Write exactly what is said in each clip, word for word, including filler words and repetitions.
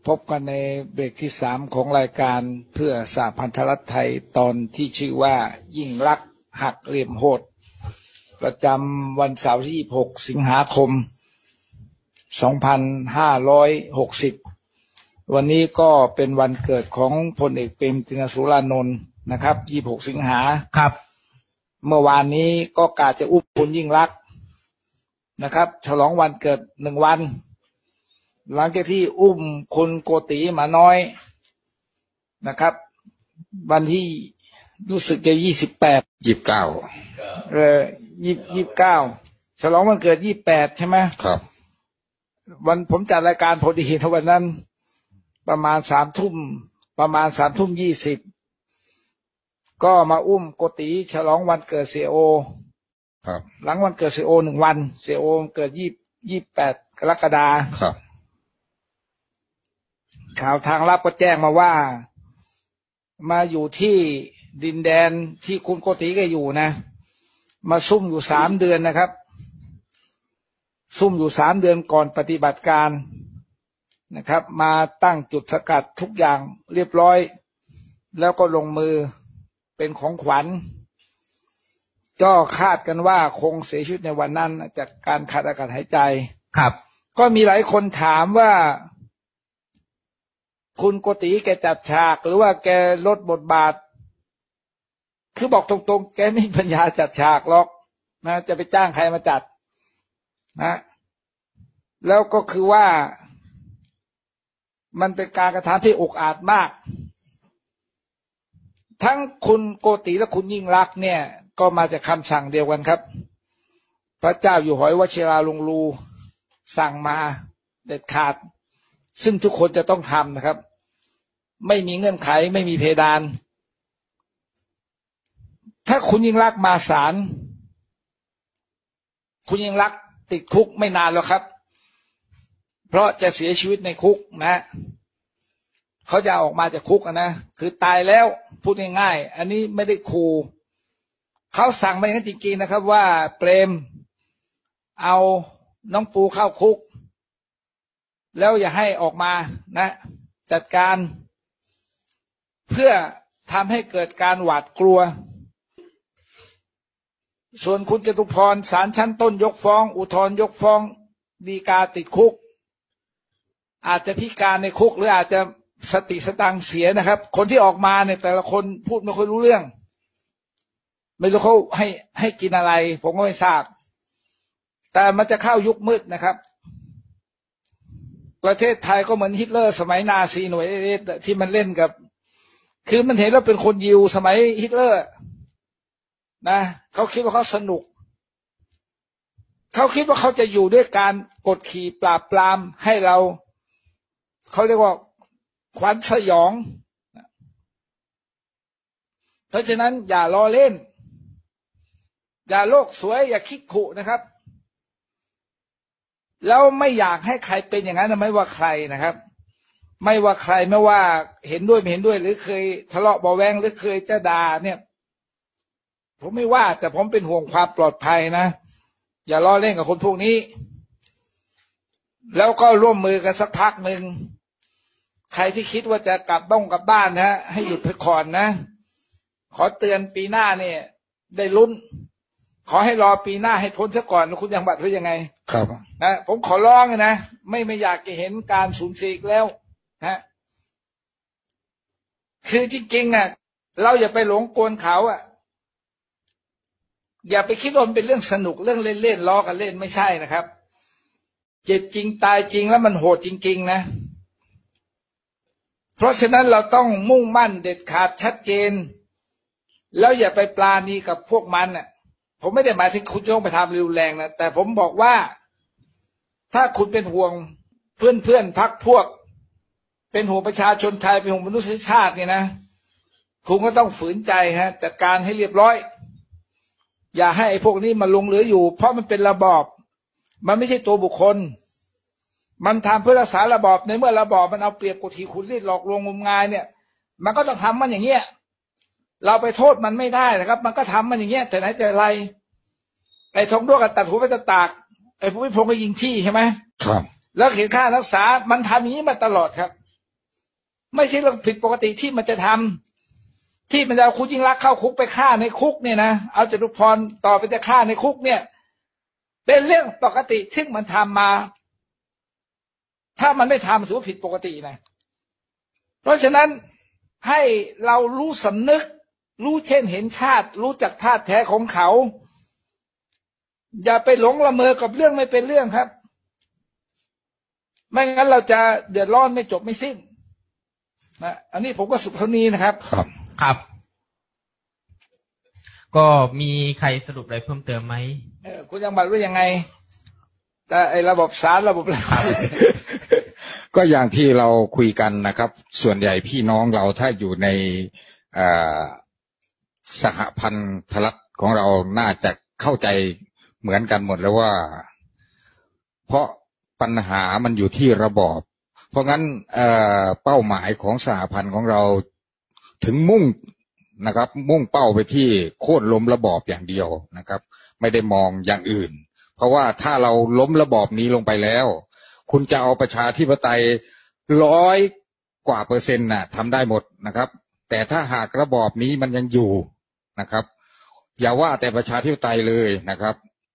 พบกันในเบรกที่สามของรายการเพื่อสหพันธรัฐไทยตอนที่ชื่อว่ายิ่งลักษณ์หักเหลี่ยมโหดประจำวันเสาร์ที่ยี่สิบหกสิงหาคมสองพันห้าร้อยหกสิบวันนี้ก็เป็นวันเกิดของพลเอกเปรมติณสุรานนท์นะครับยี่สิบหกสิงหาครับเมื่อวานนี้ก็กาจะอุ้มคุณยิ่งลักษณ์นะครับฉลองวันเกิดหนึ่งวันหลังจากที่อุ้มคุณโกติหมาน้อยนะครับวันที่รู้สึกจะยี่สิบแปดยี่สิบเก้าเออยี่ยี่สิบเก้าฉลองวันเกิดยี่สิบแปดใช่ไหมครับวันผมจัดรายการพอดีทวันนั้นประมาณสามทุ่มประมาณสามทุ่มยี่สิบก็มาอุ้มโกติฉลองวันเกิดเสียโอครับหลังวันเกิดเสียโอหนึ่งวันเสียโอเกิดยี่ยี่แปดกรกฎาคมครับข่าวทางลับก็แจ้งมาว่ามาอยู่ที่ดินแดนที่คุณโกติก็อยู่นะมาซุ่มอยู่สามเดือนนะครับซุ่มอยู่สามเดือนก่อนปฏิบัติการนะครับมาตั้งจุดสกัดทุกอย่างเรียบร้อยแล้วก็ลงมือเป็นของขวัญก็คาดกันว่าคงเสียชีวิตในวันนั้นจากการขาดอากาศหายใจครับก็มีหลายคนถามว่าคุณโกติแกจัดฉากหรือว่าแกลดบทบาทคือบอกตรงๆแกไม่มีปัญญาจัดฉากหรอกนะจะไปจ้างใครมาจัดนะแล้วก็คือว่ามันเป็นการกระทำที่อุกอาจมากทั้งคุณโกติและคุณยิ่งลักษณ์เนี่ยก็มาจากคำสั่งเดียวกันครับพระเจ้าอยู่หัววชิราลงรูสั่งมาเด็ดขาดซึ่งทุกคนจะต้องทำนะครับไม่มีเงื่อนไขไม่มีเพดานถ้าคุณยิ่งลักษณ์มาศาลคุณยิ่งลักษณ์ติดคุกไม่นานแล้วครับเพราะจะเสียชีวิตในคุกนะเขาจะออกมาจากคุกนะคือตายแล้วพูดง่ายๆอันนี้ไม่ได้ขู่เขาสั่งมาอย่างนั้นจริงๆนะครับว่าเปรมเอาน้องปูเข้าคุกแล้วอย่าให้ออกมานะจัดการเพื่อทำให้เกิดการหวาดกลัวส่วนคุณจตุพรศาลชั้นต้นยกฟ้องอุทธรณ์ยกฟ้องฎีกาติดคุกอาจจะพิการในคุกหรืออาจจะสติสตังเสียนะครับคนที่ออกมาเนี่ยแต่ละคนพูดไม่ค่อยรู้เรื่องไม่รู้เขาให้ให้กินอะไรผมก็ไม่ทราบแต่มันจะเข้ายุคมืดนะครับประเทศไทยก็เหมือนฮิตเลอร์สมัยนาซีหน่วยเอสที่มันเล่นกับคือมันเห็นแล้วเป็นคนยิวสมัยฮิตเลอร์นะเขาคิดว่าเขาสนุกเขาคิดว่าเขาจะอยู่ด้วยการกดขี่ปราบปรามให้เราเขาเรียกว่าขวัญสยองเพราะฉะนั้นอย่าล้อเล่นอย่าโลกสวยอย่าคิดขู่นะครับแล้วไม่อยากให้ใครเป็นอย่างนั้นไม่ว่าใครนะครับไม่ว่าใครไม่ว่าเห็นด้วยไม่เห็นด้วยหรือเคยทะเลาะเบาแวงหรือเคยจะด่าเนี่ยผมไม่ว่าแต่ผมเป็นห่วงความปลอดภัยนะอย่าล้อเล่นกับคนพวกนี้แล้วก็ร่วมมือกันสักพักหนึ่งใครที่คิดว่าจะกลับบ้านกลับบ้านนะให้หยุดพักผ่อนนะขอเตือนปีหน้าเนี่ยได้ลุ้นขอให้รอปีหน้าให้พ้นซะก่อนคุณยังบัตรหรือยังไงครับนะผมขอร้องนะไม่ไม่อยากจะเห็นการสูญเสียอีกแล้วนะคือจริงๆอ่ะเราอย่าไปหลงกลเขาอ่ะอย่าไปคิดว่ามันเป็นเรื่องสนุกเรื่องเล่นๆล้อกันเล่นไม่ใช่นะครับเจ็บจริงตายจริงแล้วมันโหดจริงๆนะเพราะฉะนั้นเราต้องมุ่งมั่นเด็ดขาดชัดเจนแล้วอย่าไปปราณีกับพวกมันน่ะผมไม่ได้หมายถึงคุณต้องไปทำรุนแรงนะแต่ผมบอกว่าถ้าคุณเป็นห่วงเพื่อนเพื่อนพักพวกเป็นห่วงประชาชนไทยเป็นห่วงมนุษยชาติเนี่ยนะคุณก็ต้องฝืนใจฮะจัดการให้เรียบร้อยอย่าให้ไอ้พวกนี้มาลงเหลืออยู่เพราะมันเป็นระบอบมันไม่ใช่ตัวบุคคลมันทำเพื่อรักษาระบอบในเมื่อระบอบมันเอาเปรียบกดขี่ขุดรีดหลอกลวงงมงายเนี่ยมันก็ต้องทำมันอย่างเงี้ยเราไปโทษมันไม่ได้นะครับมันก็ทำมันอย่างเงี้ยแต่ไหนแต่ไรไอ้ทองด้วงกับตัดหัวไปตากไอ้ผู้พิพงศ์ก็ยิงที่ใช่ไหมครับแล้วเขียนค่ารักษามันทำอย่างนี้มาตลอดครับไม่ใช่เรื่องผิดปกติที่มันจะทำที่มันจะเอาคุณยิ่งรักเข้าคุกไปฆ่าในคุกเนี่ยนะเอาจตุพรต่อไปจะฆ่าในคุกเนี่ยเป็นเรื่องปกติที่มันทำมาถ้ามันไม่ทำถือว่าผิดปกตินะเพราะฉะนั้นให้เรารู้สำนึกรู้เช่นเห็นชาติรู้จักธาตุแท้ของเขาอย่าไปหลงละเมอกับเรื่องไม่เป็นเรื่องครับไม่งั้นเราจะเดือดร้อนไม่จบไม่สิ้นนะอันนี้ผมก็สุดเท่านี้นะครับครับครับก็มีใครสรุปอะไรเพิ่มเติมไหมเออคุณยังบัตรว่ายังไงแต่ไอ้ระบบสารระบบอะไรก็อย่างที่เราคุยกันนะครับส่วนใหญ่พี่น้องเราถ้าอยู่ในสหพันธรัฐของเราน่าจะเข้าใจเหมือนกันหมดแล้วว่าเพราะปัญหามันอยู่ที่ระบอบเพราะงั้นเป้าหมายของสหพันธ์ของเราถึงมุ่งนะครับมุ่งเป้าไปที่โค่นล้มระบอบอย่างเดียวนะครับไม่ได้มองอย่างอื่นเพราะว่าถ้าเราล้มระบอบนี้ลงไปแล้วคุณจะเอาประชาธิปไตยร้อยกว่าเปอร์เซ็นต์น่ะทำได้หมดนะครับแต่ถ้าหากระบอบนี้มันยังอยู่นะครับอย่าว่าแต่ประชาธิปไตยเลยนะครับ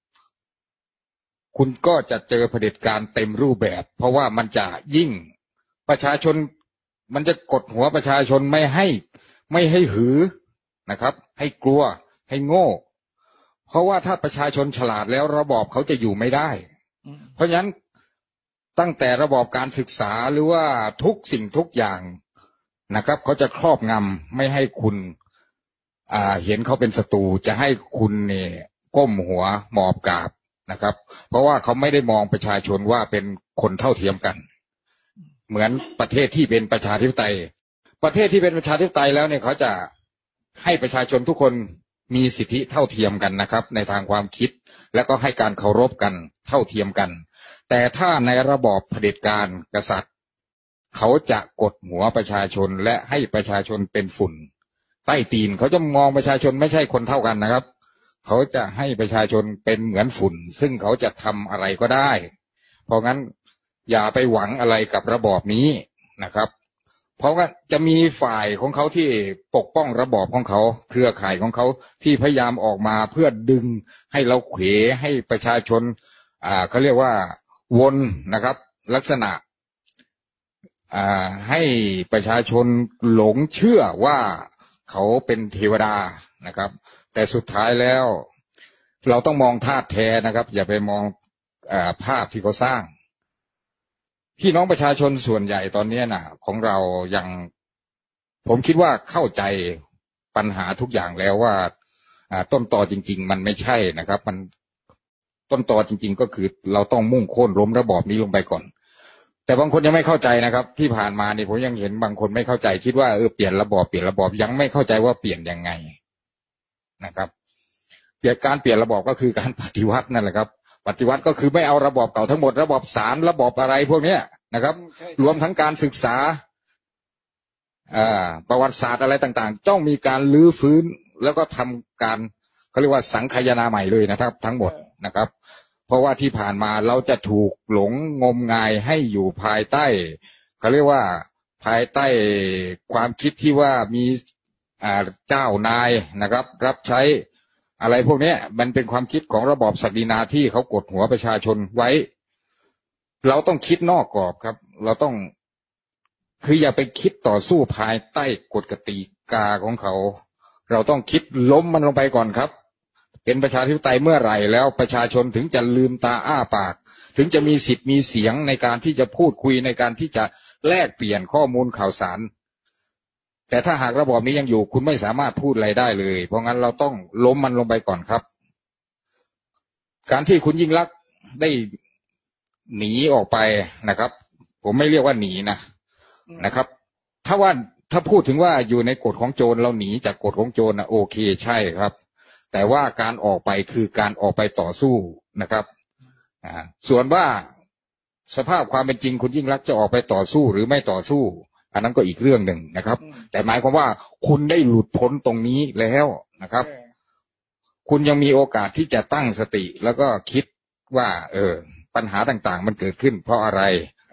คุณก็จะเจอเผด็จการเต็มรูปแบบเพราะว่ามันจะยิ่งประชาชนมันจะกดหัวประชาชนไม่ให้ไม่ให้หือนะครับให้กลัวให้โง่เพราะว่าถ้าประชาชนฉลาดแล้วระบอบเขาจะอยู่ไม่ได้เพราะฉะนั้นตั้งแต่ระบอบการศึกษาหรือว่าทุกสิ่งทุกอย่างนะครับเขาจะครอบงำไม่ให้คุณอ่าเห็นเขาเป็นศัตรูจะให้คุณเนี่ยก้มหัวหมอบกราบนะครับเพราะว่าเขาไม่ได้มองประชาชนว่าเป็นคนเท่าเทียมกันเหมือนประเทศที่เป็นประชาธิปไตยประเทศที่เป็นประชาธิปไตยแล้วเนี่ยเขาจะให้ประชาชนทุกคนมีสิทธิเท่าเทียมกันนะครับในทางความคิดและก็ให้การเคารพกันเท่าเทียมกันแต่ถ้าในระบอบเผด็จการกษัตริย์เขาจะกดหัวประชาชนและให้ประชาชนเป็นฝุ่นใต้ตีนเขาจะมองประชาชนไม่ใช่คนเท่ากันนะครับเขาจะให้ประชาชนเป็นเหมือนฝุ่นซึ่งเขาจะทำอะไรก็ได้เพราะงั้นอย่าไปหวังอะไรกับระบอบนี้นะครับเพราะว่าจะมีฝ่ายของเขาที่ปกป้องระบอบของเขาเครือข่ายของเขาที่พยายามออกมาเพื่อดึงให้เราเขวให้ประชาชนอ่าเขาเรียกว่าวนนะครับลักษณะอ่าให้ประชาชนหลงเชื่อว่าเขาเป็นเทวดานะครับแต่สุดท้ายแล้วเราต้องมองธาตุแท้นะครับอย่าไปมองอ่าภาพที่เขาสร้างพี่น้องประชาชนส่วนใหญ่ตอนนี้น่ะของเรายังผมคิดว่าเข้าใจปัญหาทุกอย่างแล้วว่าอ่าต้นตอจริงๆมันไม่ใช่นะครับมันต้นตอจริงๆก็คือเราต้องมุ่งโค่นล้มระบอบนี้ลงไปก่อนแต่บางคนยังไม่เข้าใจนะครับที่ผ่านมานี่ผมยังเห็นบางคนไม่เข้าใจคิดว่าเออเปลี่ยนระบอบเปลี่ยนระบอบยังไม่เข้าใจว่าเปลี่ยนยังไงนะครับเปลี่ยนการเปลี่ยนระบอบก็คือการปฏิวัตินั่นแหละครับปฏิวัติก็คือไม่เอาระบอบเก่าทั้งหมดระบอบศาลระบอบอะไรพวกนี้นะครับรวมทั้งการศึกษาอ่าประวัติศาสตร์อะไรต่างๆต้องมีการลื้อฟื้นแล้วก็ทำการเขาเรียกว่าสังคายนาใหม่เลยนะครับทั้งหมดนะครับเพราะว่าที่ผ่านมาเราจะถูกหลงงมงายให้อยู่ภายใต้เขาเรียกว่าภายใต้ความคิดที่ว่ามีอ่าเจ้านายนะครับรับใช้อะไรพวกนี้มันเป็นความคิดของระบอบศักดินาที่เขากดหัวประชาชนไว้เราต้องคิดนอกกรอบครับเราต้องคืออย่าไปคิดต่อสู้ภายใต้กฎกติกาของเขาเราต้องคิดล้มมันลงไปก่อนครับเป็นประชาธิปไตยเมื่อไหร่แล้วประชาชนถึงจะลืมตาอ้าปากถึงจะมีสิทธิ์มีเสียงในการที่จะพูดคุยในการที่จะแลกเปลี่ยนข้อมูลข่าวสารแต่ถ้าหากระบอบนี้ยังอยู่คุณไม่สามารถพูดอะไรได้เลยเพราะงั้นเราต้องล้มมันลงไปก่อนครับการที่คุณยิ่งลักษณ์ได้หนีออกไปนะครับผมไม่เรียกว่าหนีนะนะครับถ้าว่าถ้าพูดถึงว่าอยู่ในกฎของโจรเราหนีจากกฎของโจรนะโอเคใช่ครับแต่ว่าการออกไปคือการออกไปต่อสู้นะครับส่วนว่าสภาพความเป็นจริงคุณยิ่งลักษณ์จะออกไปต่อสู้หรือไม่ต่อสู้อันนั้นก็อีกเรื่องหนึ่งนะครับแต่หมายความว่าคุณได้หลุดพ้นตรงนี้แล้วนะครับคุณยังมีโอกาสที่จะตั้งสติแล้วก็คิดว่าเออปัญหาต่างๆมันเกิดขึ้นเพราะอะไร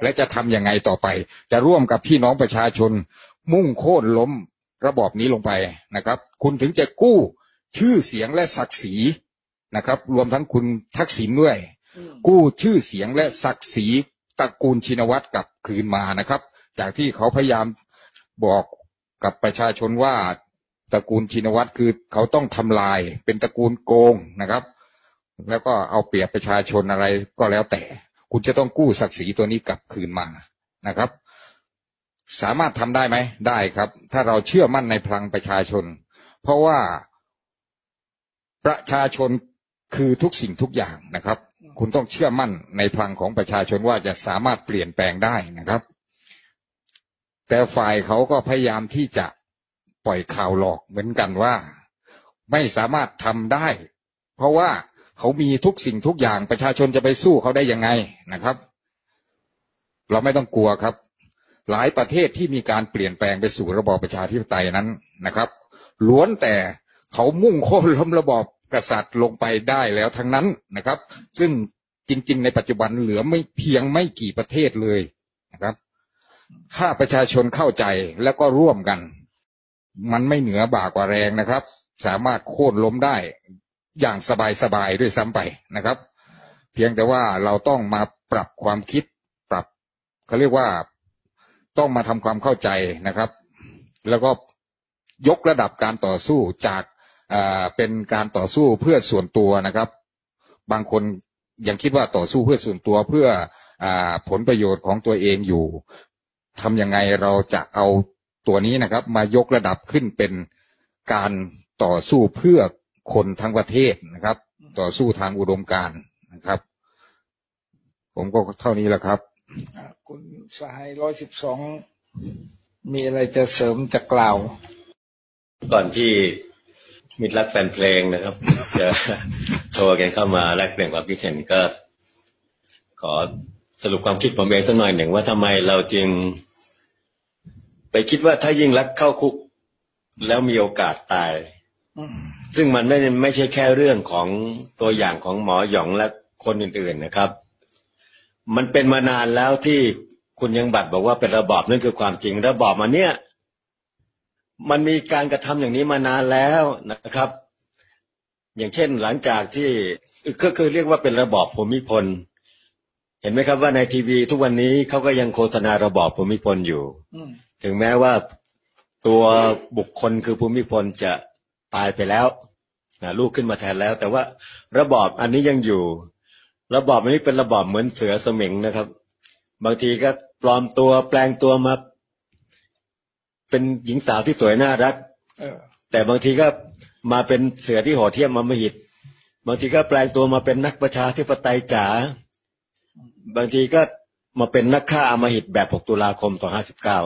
และจะทำยังไงต่อไปจะร่วมกับพี่น้องประชาชนมุ่งโค่นล้มระบอบนี้ลงไปนะครับคุณถึงจะกู้ชื่อเสียงและศักดิ์ศรีนะครับรวมทั้งคุณทักษิณด้วยกู้ชื่อเสียงและศักดิ์ศรีตระกูลชินวัตรกลับคืนมานะครับจากที่เขาพยายามบอกกับประชาชนว่าตระกูลชินวัตรคือเขาต้องทำลายเป็นตระกูลโกงนะครับแล้วก็เอาเปรียบประชาชนอะไรก็แล้วแต่คุณจะต้องกู้ศักดิ์ศรีตัวนี้กลับคืนมานะครับสามารถทำได้ไหมได้ครับถ้าเราเชื่อมั่นในพลังประชาชนเพราะว่าประชาชนคือทุกสิ่งทุกอย่างนะครับคุณต้องเชื่อมั่นในพลังของประชาชนว่าจะสามารถเปลี่ยนแปลงได้นะครับแต่ฝ่ายเขาก็พยายามที่จะปล่อยข่าวหลอกเหมือนกันว่าไม่สามารถทำได้เพราะว่าเขามีทุกสิ่งทุกอย่างประชาชนจะไปสู้เขาได้ยังไงนะครับเราไม่ต้องกลัวครับหลายประเทศที่มีการเปลี่ยนแปลงไปสู่ระบอบประชาธิปไตยนั้นนะครับล้วนแต่เขามุ่งโค่นล้มระบอบกษัตริย์ลงไปได้แล้วทั้งนั้นนะครับซึ่งจริงๆในปัจจุบันเหลือไม่เพียงไม่กี่ประเทศเลยนะครับถ้าประชาชนเข้าใจแล้วก็ร่วมกันมันไม่เหนือบ่ากว่าแรงนะครับสามารถโค่นล้มได้อย่างสบายๆด้วยซ้ำไปนะครับเพียงแต่ว่าเราต้องมาปรับความคิดปรับเขาเรียกว่าต้องมาทำความเข้าใจนะครับแล้วก็ยกระดับการต่อสู้จากอ่าเป็นการต่อสู้เพื่อส่วนตัวนะครับบางคนยังคิดว่าต่อสู้เพื่อส่วนตัวเพื่ออ่าผลประโยชน์ของตัวเองอยู่ทำยังไงเราจะเอาตัวนี้นะครับมายกระดับขึ้นเป็นการต่อสู้เพื่อคนทั้งประเทศนะครับต่อสู้ทางอุดมการณ์นะครับผมก็เท่านี้แหละครับคุณสหายร้อยสิบสองมีอะไรจะเสริมจะกล่าวก่อนที่มิตรรักแฟนเพลงนะครับจะโทรกันเข้ามาแลกเปลี่ยนความคิดเห็นก็ขอสรุปความคิดผมเองสักหน่อยหนึ่งว่าทำไมเราจึงไปคิดว่าถ้ายิ่งรักเข้าคุกแล้วมีโอกาสตายซึ่งมันไม่ไม่ใช่แค่เรื่องของตัวอย่างของหมอหยองและคนอื่นๆนะครับมันเป็นมานานแล้วที่คุณยังบัตรบอกว่าเป็นระบอบนั่นคือความจริงระบอบมันเนี่ยมันมีการกระทำอย่างนี้มานานแล้วนะครับอย่างเช่นหลังจากที่ก็คือเรียกว่าเป็นระบอบภูมิพลเห็นไหมครับว่าในทีวีทุกวันนี้เขาก็ยังโฆษณาระบอบภูมิพลอยู่ถึงแม้ว่าตัวบุคคลคือภูมิพลจะตายไปแล้วนะลูกขึ้นมาแทนแล้วแต่ว่าระบอบอันนี้ยังอยู่ระบอบอันนี้เป็นระบอบเหมือนเสือสมิงนะครับบางทีก็ปลอมตัวแปลงตัวมาเป็นหญิงสาวที่สวยน่ารักแต่บางทีก็มาเป็นเสือที่โหดเหี้ยมอำมหิตบางทีก็แปลงตัวมาเป็นนักประชาธิปไตยจ๋าบางทีก็มาเป็นนักฆ่าอำมหิตแบบหกตุลาคมสองพันห้าร้อยห้าสิบเก้า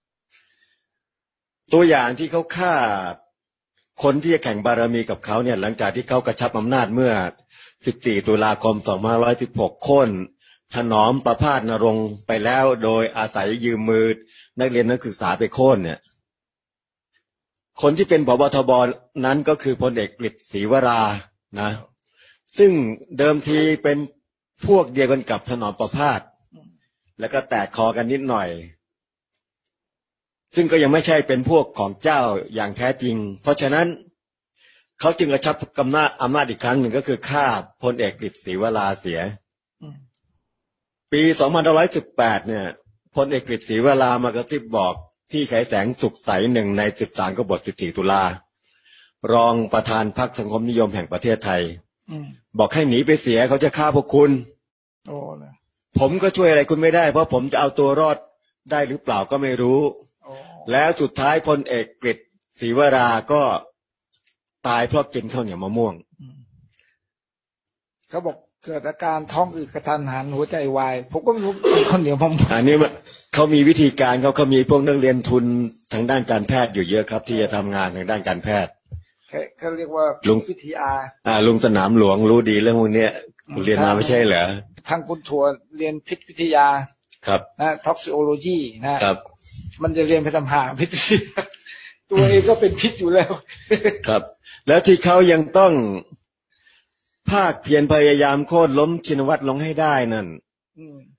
ตัวอย่างที่เขาฆ่าคนที่จะแข่งบารมีกับเขาเนี่ยหลังจากที่เขากระชับอำนาจเมื่อสิบสี่ตุลาคมสองพันห้าร้อยสิบหกโค่นถนอมประภาสนรงค์ไปแล้วโดยอาศัยยืมมือนักเรียนนักศึกษาไปโค่นเนี่ยคนที่เป็นผบทบนั้นก็คือพลเอกกฤษศรีวรานะซึ่งเดิมทีเป็นพวกเดียวกันกับถนอมประภาสแล้วก็แตกคอกันนิดหน่อยซึ่งก็ยังไม่ใช่เป็นพวกของเจ้าอย่างแท้จริงเพราะฉะนั้นเขาจึงกระชับอำนาจอำนาจอีกครั้งหนึ่งก็คือฆ่าพลเอกกฤษศรีวราเสียปีสองพันห้าร้อยสิบแปดเนี่ยพลเอกกฤษศรีวรามากระซิบบอกพี่ไขแสงสุขใสหนึ่งในสิบสามกบฏสิบสี่ตุลารองประธานพรรคสังคมนิยมแห่งประเทศไทยบอกให้หนีไปเสียเขาจะฆ่าพวกคุณโอ้นะผมก็ช่วยอะไรคุณไม่ได้เพราะผมจะเอาตัวรอดได้หรือเปล่าก็ไม่รู้แล้วสุดท้ายพลเอกกฤษศรีวราก็ตายเพราะกินข้าวเหนียวมะม่วงเขาบอกเกิดอาการท้องอืดกระทันหันหัวใจวายผมก็ไม่รู้ข้าวเหนียวมะม่วงอันนี้เขามีวิธีการเขาเขามีพวกนักเรียนทุนทางด้านการแพทย์อยู่เยอะครับที่จะทำงานทางด้านการแพทย์เขาเรียกว่าลุงวิทยาอ่าลุงสนามหลวงรู้ดีเรื่องพวกนี้เรียนมาไม่ใช่เหรอทางคุณถั่วเรียนพิษวิทยาครับนะท็อกซิโอโลจีนะครับมันจะเรียนไปทำหาพิษตัวเองก็เป็นพิษอยู่แล้วครับแล้วที่เขายังต้องภาคเพียรพยายามโค่นล้มชินวัตรลงให้ได้นั่น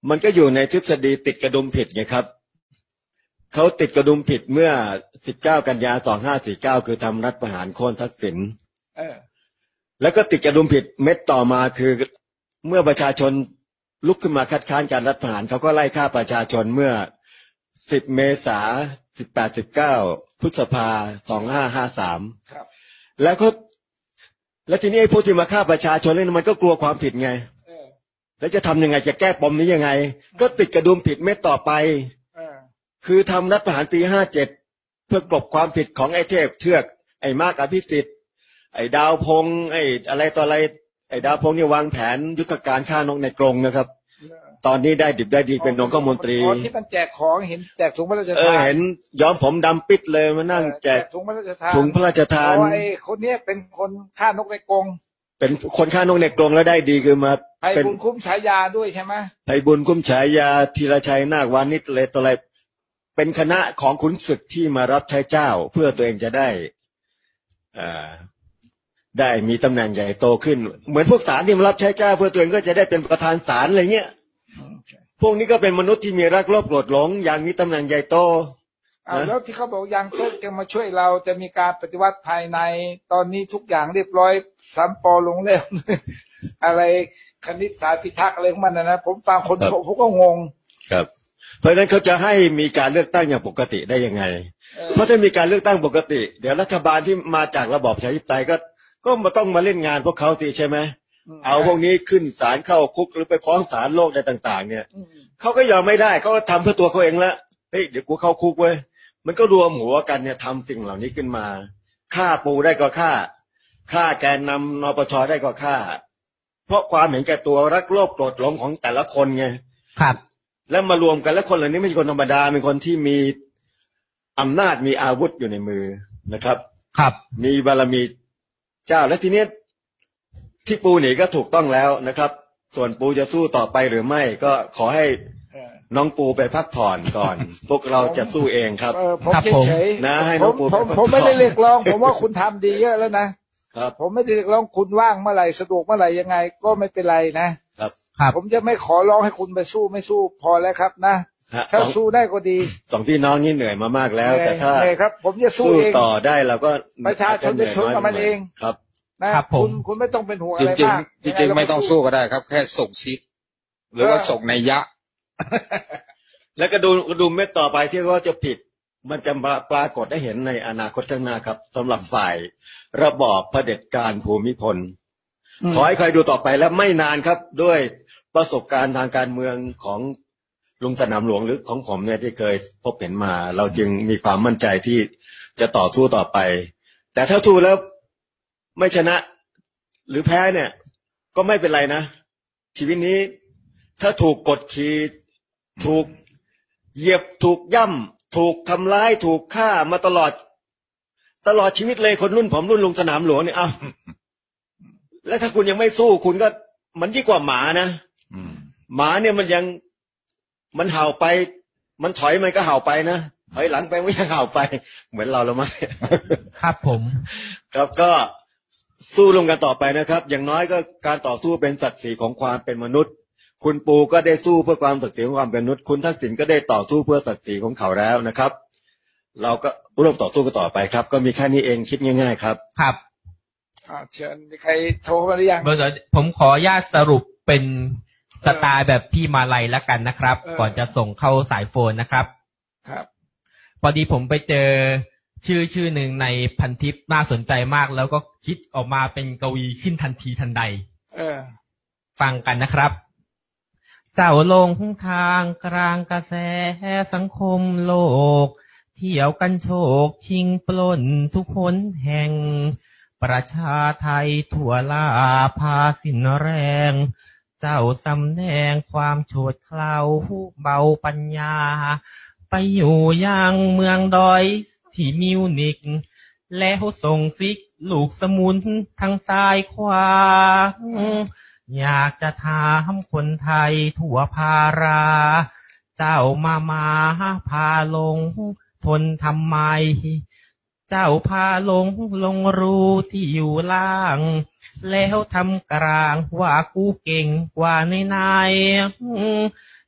มันก็อยู่ในทฤษฎีติดกระดุมผิดไงครับเขาติดกระดุมผิดเมื่อสิบเก้ากันยาสองห้าสี่เก้าคือทำรัฐประหารโค่นทักษิณเออแล้วก็ติดกระดุมผิดเม็ดต่อมาคือเมื่อประชาชนลุกขึ้นมาคัดค้านการรัฐประหารเขาก็ไล่ฆ่าประชาชนเมื่อสิบเมษาสิบแปด สิบเก้าพฤษภาสองห้าห้าสามครับแล้วก็แล้วทีนี้ไอ้ผู้ที่มาฆ่าประชาชนนี่มันก็กลัวความผิดไงเออแล้วจะทำยังไงจะแก้ปมนี้ยังไงก็ติดกระดุมผิดเม็ดต่อไปเออคือทำรัฐประหารปีห้าเจ็ดเพื่อกลบความผิดของไอ้เทพเทือกไอ้มากอภิสิทธิ์ไอ้ดาวพงษ์ไอ้อะไรต่ออะไรไอ้ดาวพงษ์นี่วางแผนยุทธการฆ่านกในกรงนะครับตอนนี้ได้ดิบได้ดีเป็นนายกรัฐมนตรีที่มันแจกของเห็นแจกถุงพระราชทานเออเห็นย้อมผมดำปิดเลยมานั่งแจกถุงพระราชทานถุงพระราชทานไอ้คนนี้เป็นคนฆ่านกในกรงเป็นคนฆ่านกในกรงแล้วได้ดีคือมาเป็นบุญคุ้มฉายาด้วยใช่ไหมไพบุญคุ้มฉายาธีรชัยนาควานิชเลยตัวอะไรเป็นคณะของขุนศึกที่มารับใช้เจ้าเพื่อตัวเองจะได้อ่าได้มีตำแหน่งใหญ่โตขึ้นเหมือนพวกศาลที่มารับใช้เจ้าเพื่อตัวเองก็จะได้เป็นประธานศาลอะไรเงี้ยพวกนี้ก็เป็นมนุษย์ที่มีรักโลภโกรธหลงอย่างมีตำแหน่งใหญ่โตอ้าวแล้วที่เขาบอกยังเพิ่งจะมาช่วยเราจะมีการปฏิวัติภายในตอนนี้ทุกอย่างเรียบร้อยสามปอลงแล้วอะไรคณิตศาสตร์พิทักษ์อะไรของมันนะนะผมฟังคนผมก็งงครับเพราะฉะนั้นเขาจะให้มีการเลือกตั้งอย่างปกติได้ยังไงเพราะถ้ามีการเลือกตั้งปกติเดี๋ยวรัฐบาลที่มาจากระบอบประชาธิปไตยก็ก็มาต้องมาเล่นงานพวกเขาสิใช่ไหมเอาพวกนี้ขึ้นศาลเข้าคุกหรือไปฟ้องศาลโลกในต่างๆเนี่ยเขาก็ยอมไม่ได้เขาก็ทำเพื่อตัวเขาเองละเฮ้ยเดี๋ยวกูเข้าคุกเว้ยมันก็รวมหัวกันเนี่ยทำสิ่งเหล่านี้ขึ้นมาฆ่าปูได้ก็ฆ่าฆ่าแกนนำนปชได้ก็ฆ่าเพราะความเห็นแก่ตัวรักโลภโกรธหลงของแต่ละคนไงครับแล้วมารวมกันแล้วคนเหล่านี้ไม่ใช่คนธรรมดาเป็นคนที่มีอำนาจมีอาวุธอยู่ในมือนะครับครับมีบารมีเจ้าและทีนี้ที่ปูหนีก็ถูกต้องแล้วนะครับส่วนปูจะสู้ต่อไปหรือไม่ก็ขอให้น้องปูไปพักผ่อนก่อนพวกเราจะสู้เองครับผมเฉยๆนะให้น้องปูผมผมไม่ได้เรียกร้องผมว่าคุณทำดีเยอะแล้วนะครับผมไม่ได้เรียกร้องคุณว่างเมื่อไหร่สะดวกเมื่อไหร่ยังไงก็ไม่เป็นไรนะครับผมจะไม่ขอร้องให้คุณไปสู้ไม่สู้พอแล้วครับนะถ้าสู้ได้ก็ดีสองพี่น้องนี่เหนื่อยมามากแล้วแต่ถ้าครับผมจะสู้เองต่อได้เราก็ประชาชนจะชนกับมันเองครับนะคุณคุณไม่ต้องเป็นห่วงอะไรมากจริงจริงไม่ต้องสู้ก็ได้ครับแค่ส่งซิกหรือว่าส่งในยะแล้วก็ดูดูเม็ดต่อไปที่เขาจะผิดมันจะปรากฏได้เห็นในอนาคตข้างหน้าครับสำหรับฝ่ายระบอบเผด็จการภูมิพลขอให้ใครดูต่อไปแล้วไม่นานครับด้วยประสบการณ์ทางการเมืองของลุงสนามหลวงหรือของผมเนี่ยที่เคยพบเห็นมาเราจึงมีความมั่นใจที่จะต่อสู้ต่อไปแต่ถ้าสู้แล้วไม่ชนะหรือแพ้เนี่ยก็ไม่เป็นไรนะชีวิตนี้ถ้าถูกกดขี่ถูกเหยียบถูกย่ำถูกทำร้ายถูกฆ่ามาตลอดตลอดชีวิตเลยคนรุ่นผมรุ่นลุงสนามหลวงเนี่ยอ้าวแล้วถ้าคุณยังไม่สู้คุณก็มันยิ่งกว่าหมานะหมาเนี่ยมันยังมันเห่าไปมันถอยมันก็เห่าไปนะถอยหลังไปไม่ยังเห่าไปเหมือนเราแล้วมั้งครับผมครับก็สู้ร่วมกันต่อไปนะครับอย่างน้อยก็การต่อสู้เป็นศักดิ์ศรีของความเป็นมนุษย์คุณปูก็ได้สู้เพื่อความศักดิ์ศรีของความเป็นมนุษย์คุณทักษิณก็ได้ต่อสู้เพื่อศักดิ์ศรีของเขาแล้วนะครับเราก็ร่วมต่อสู้กันต่อไปครับก็มีแค่นี้เองคิดง่ายๆครับครับเชิญมีใครโทรมาหรือยังเดี๋ยวผมขออนุญาตสรุปเป็นสไตล์แบบพี่มาลัยแล้วกันนะครับก่อนจะส่งเข้าสายโฟนนะครับครับพอดีผมไปเจอชื่อชื่อหนึ่งในพันทิปน่าสนใจมากแล้วก็คิดออกมาเป็นกวีขึ้นทันทีทันใดเออฟังกันนะครับเจ้าลงทางกลางกระแสสังคมโลกเที่ยวกันโชคชิงปล้นทุกคนแห่งประชาไทยทั่วลาพาสิ้นแรงเจ้าสำแดงความโฉดเคล้าเบาปัญญาไปอยู่ยังเมืองดอยที่มิวนิกแล้วส่งซิกลูกสมุนทั้งซ้ายขวาอยากจะถามคนไทยทั่วภาราเจ้ามามาพาลงทนทำไมเจ้าพาลงลงรูที่อยู่ล่างแล้วทำกลางว่ากูเก่งกว่าในนาย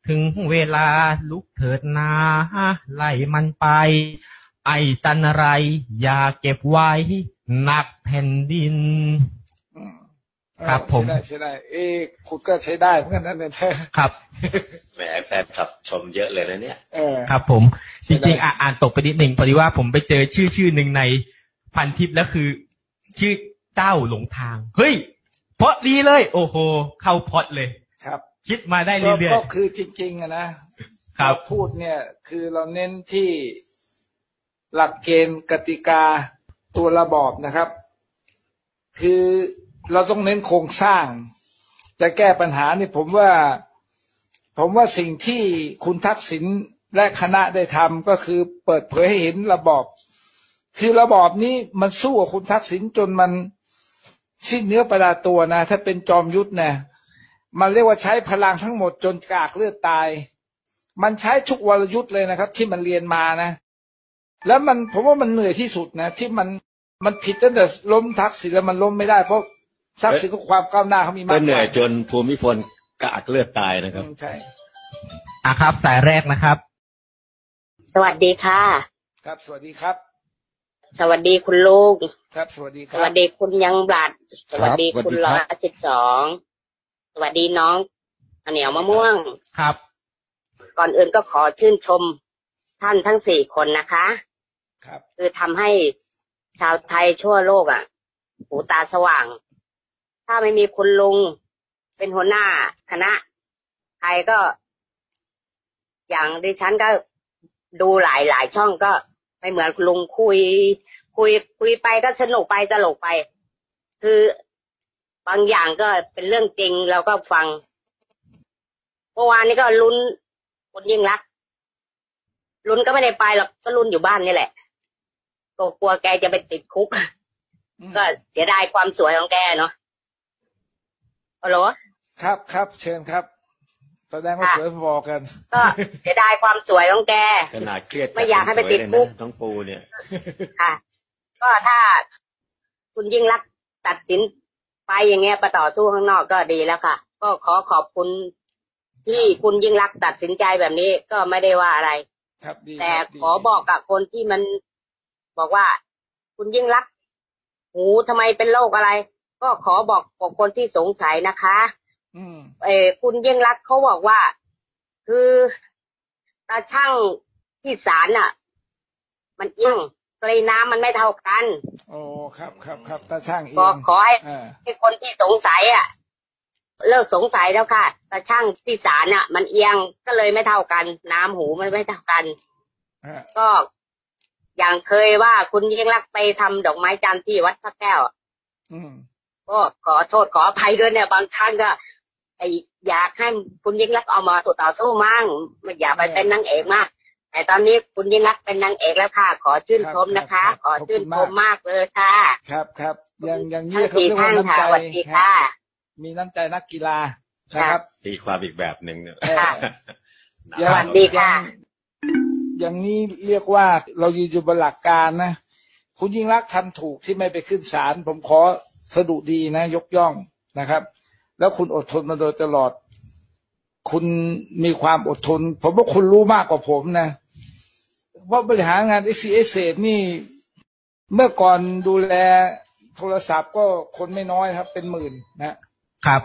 ถึงเวลาลุกเถิดนาไล่มันไปไอ้จันไรอย่าเก็บไว้หนักแผ่นดินครับผมใช่ได้ใช่ได้เอ๊ะคุณก็ใช้ได้เหมือนกันนั่นเองครับแหมแฟนคลับชมเยอะเลยนะเนี่ยครับผมจริงๆอ่านตกไปนิดหนึ่งพอดีว่าผมไปเจอชื่อชื่อหนึ่งในพันทิปแล้วคือชื่อเจ้าหลงทางเฮ้ยเพราะดีเลยโอ้โหเข้าพอดเลยครับคิดมาได้เรื่อยๆก็คือจริงๆอะนะครับพูดเนี่ยคือเราเน้นที่หลักเกณฑ์กติกาตัวระบอบนะครับคือเราต้องเน้นโครงสร้างจะแก้ปัญหานี่ผมว่าผมว่าสิ่งที่คุณทักษิณและคณะได้ทำก็คือเปิดเผยให้เห็นระบอบคือระบอบนี้มันสู้กับคุณทักษิณจนมันสิ้นเนื้อประดาตัวนะถ้าเป็นจอมยุทธนะมันเรียกว่าใช้พลังทั้งหมดจนกากเลือดตายมันใช้ทุกวรยุทธ์เลยนะครับที่มันเรียนมานะแล้วมันผมว่ามันเหนื่อยที่สุดนะที่มันมันผิดตั้งแต่ล้มทักษิณแล้วมันล้มไม่ได้เพราะทักษิณก็ความก้าวหน้าเขามีมากก็เหนื่อยจนภูมิพลกากเลือดตายนะครับใช่อ่ะครับสายแรกนะครับสวัสดีค่ะครับสวัสดีครับสวัสดีคุณลูกครับสวัสดีครับสวัสดีคุณยังบลัดสวัสดีคุณร้อยสิบสองสวัสดีน้องเหนียวมะม่วงครับก่อนอื่นก็ขอชื่นชมท่านทั้งสี่คนนะคะครับคือทำให้ชาวไทยทั่วโลกอ่ะหูตาสว่างถ้าไม่มีคุณลุงเป็นหัวหน้าคณะไทยก็อย่างดิฉันก็ดูหลายหลายช่องก็ไม่เหมือนคุณลุงคุยคุยคุยไปก็สนุกไปตลกไปคือบางอย่างก็เป็นเรื่องจริงเราก็ฟังเมื่อวานนี้ก็ลุ้นคนยิ่งรักลุ้นก็ไม่ได้ไปหรอกก็ลุ้นอยู่บ้านนี่แหละก็กลัวแกจะไปติดคุกก็เสียดายความสวยของแกเนาะฮัลโหลครับครับเชิญครับแสดงว่าสวยพอกันก็เสียดายความสวยของแกขนาดเครียดไม่อยากให้ไปติดคุกทั้งปูเนี่ยค่ะก็ถ้าคุณยิ่งรักตัดสินไปอย่างเงี้ยไปต่อสู้ข้างนอกก็ดีแล้วค่ะก็ขอขอบคุณที่คุณยิ่งรักตัดสินใจแบบนี้ก็ไม่ได้ว่าอะไรแต่ขอบอกกับคนที่มันบอกว่าคุณยิ่งรักหูทำไมเป็นโรคอะไรก็ขอบอกกับคนที่สงสัยนะคะอืมเออคุณยิ่งรักเขาบอกว่าคือตาช่างที่ศาลน่ะมันเอียงกลีน้ำมันไม่เท่ากันโอ้ครับครับครับตาช่างเองก็ขอให้ให้คนที่สงสัยอ่ะเลิกสงสัยแล้วค่ะตาช่างที่ศาลน่ะมันเอียงก็เลยไม่เท่ากันน้ำหูมันไม่เท่ากันก็อย่างเคยว่าคุณยิ่งรักไปทำดอกไม้จันทร์ที่วัดพระแก้วอืมก็ขอโทษขออภัยด้วยเนี่ยบางท่านก็ไออยากให้คุณยิ่งรักเอามาต่อสู้มั่งไม่อยากไปเป็นนางเอกมากแต่ตอนนี้คุณยิ่งรักเป็นนางเอกแล้วค่ะขอชื่นชมนะคะขอชื่นชมมากเลยค่ะครับครับอย่างอย่างนี้เขาเรียกว่าน้ำใจมีน้ำใจนักกีฬานะครับตีความอีกแบบหนึ่งเนี่ยสวัสดีค่ะอย่างนี้เรียกว่าเรายืนอยู่บนหลักการนะคุณยิ่งรักทำถูกที่ไม่ไปขึ้นศาลผมขอสดุดีนะยกย่องนะครับแล้วคุณอดทนมาโดยตลอดคุณมีความอดทนผมว่าคุณรู้มากกว่าผมนะว่าบริหารงาน เอ ซี เอส นี่เมื่อก่อนดูแลโทรศัพท์ก็คนไม่น้อยครับเป็นหมื่นนะครับ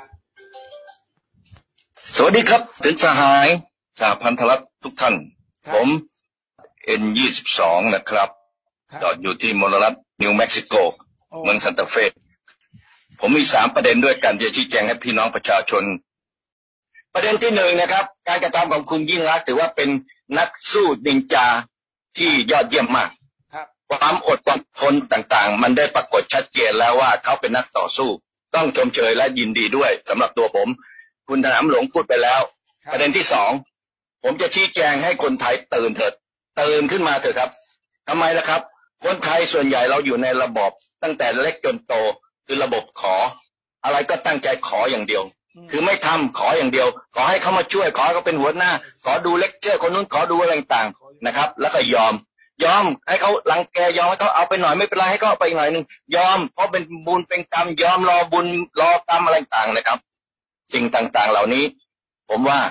สวัสดีครับถึงสหายสหพันธรัฐทุกท่านผม เอ็น ยี่สิบสอง นะครับจอดอยู่ที่มลรัฐนิวเม็กซิโกเมืองซันตาเฟผมมีสามประเด็นด้วยกันจะชี้แจงให้พี่น้องประชาชนประเด็นที่หนึ่งนะครับการกระทำของคุณยิ่งรักถือว่าเป็นนักสู้นินจาที่ยอดเยี่ยมมากความอดความทนต่างๆมันได้ปรากฏชัดเจนแล้วว่าเขาเป็นนักต่อสู้ต้องชมเชยและยินดีด้วยสำหรับตัวผมคุณถนอมหลวงพูดไปแล้วประเด็นที่สองผมจะชี้แจงให้คนไทยตื่นเถิดตื่นขึ้นมาเถอะครับทำไมล่ะครับคนไทยส่วนใหญ่เราอยู่ในระบบตั้งแต่เล็กจนโตคือระบบขออะไรก็ตั้งใจขออย่างเดียวคือไม่ทำขออย่างเดียวขอให้เขามาช่วยขอให้เขาเป็นหัวหน้าขอดูเลคเชอร์คนนู้นขอดูอะไรต่างๆนะครับแล้วก็ยอมยอมให้เขารังแกยอมให้เขาเอาไปหน่อยไม่เป็นไรให้เขาเอาไปหน่อยนึงยอมเพราะเป็นบุญเป็นกรรมยอมรอบุญรอกรรมอะไรต่างๆนะครับสิ่งต่างๆเหล่านี้ผมว่าผ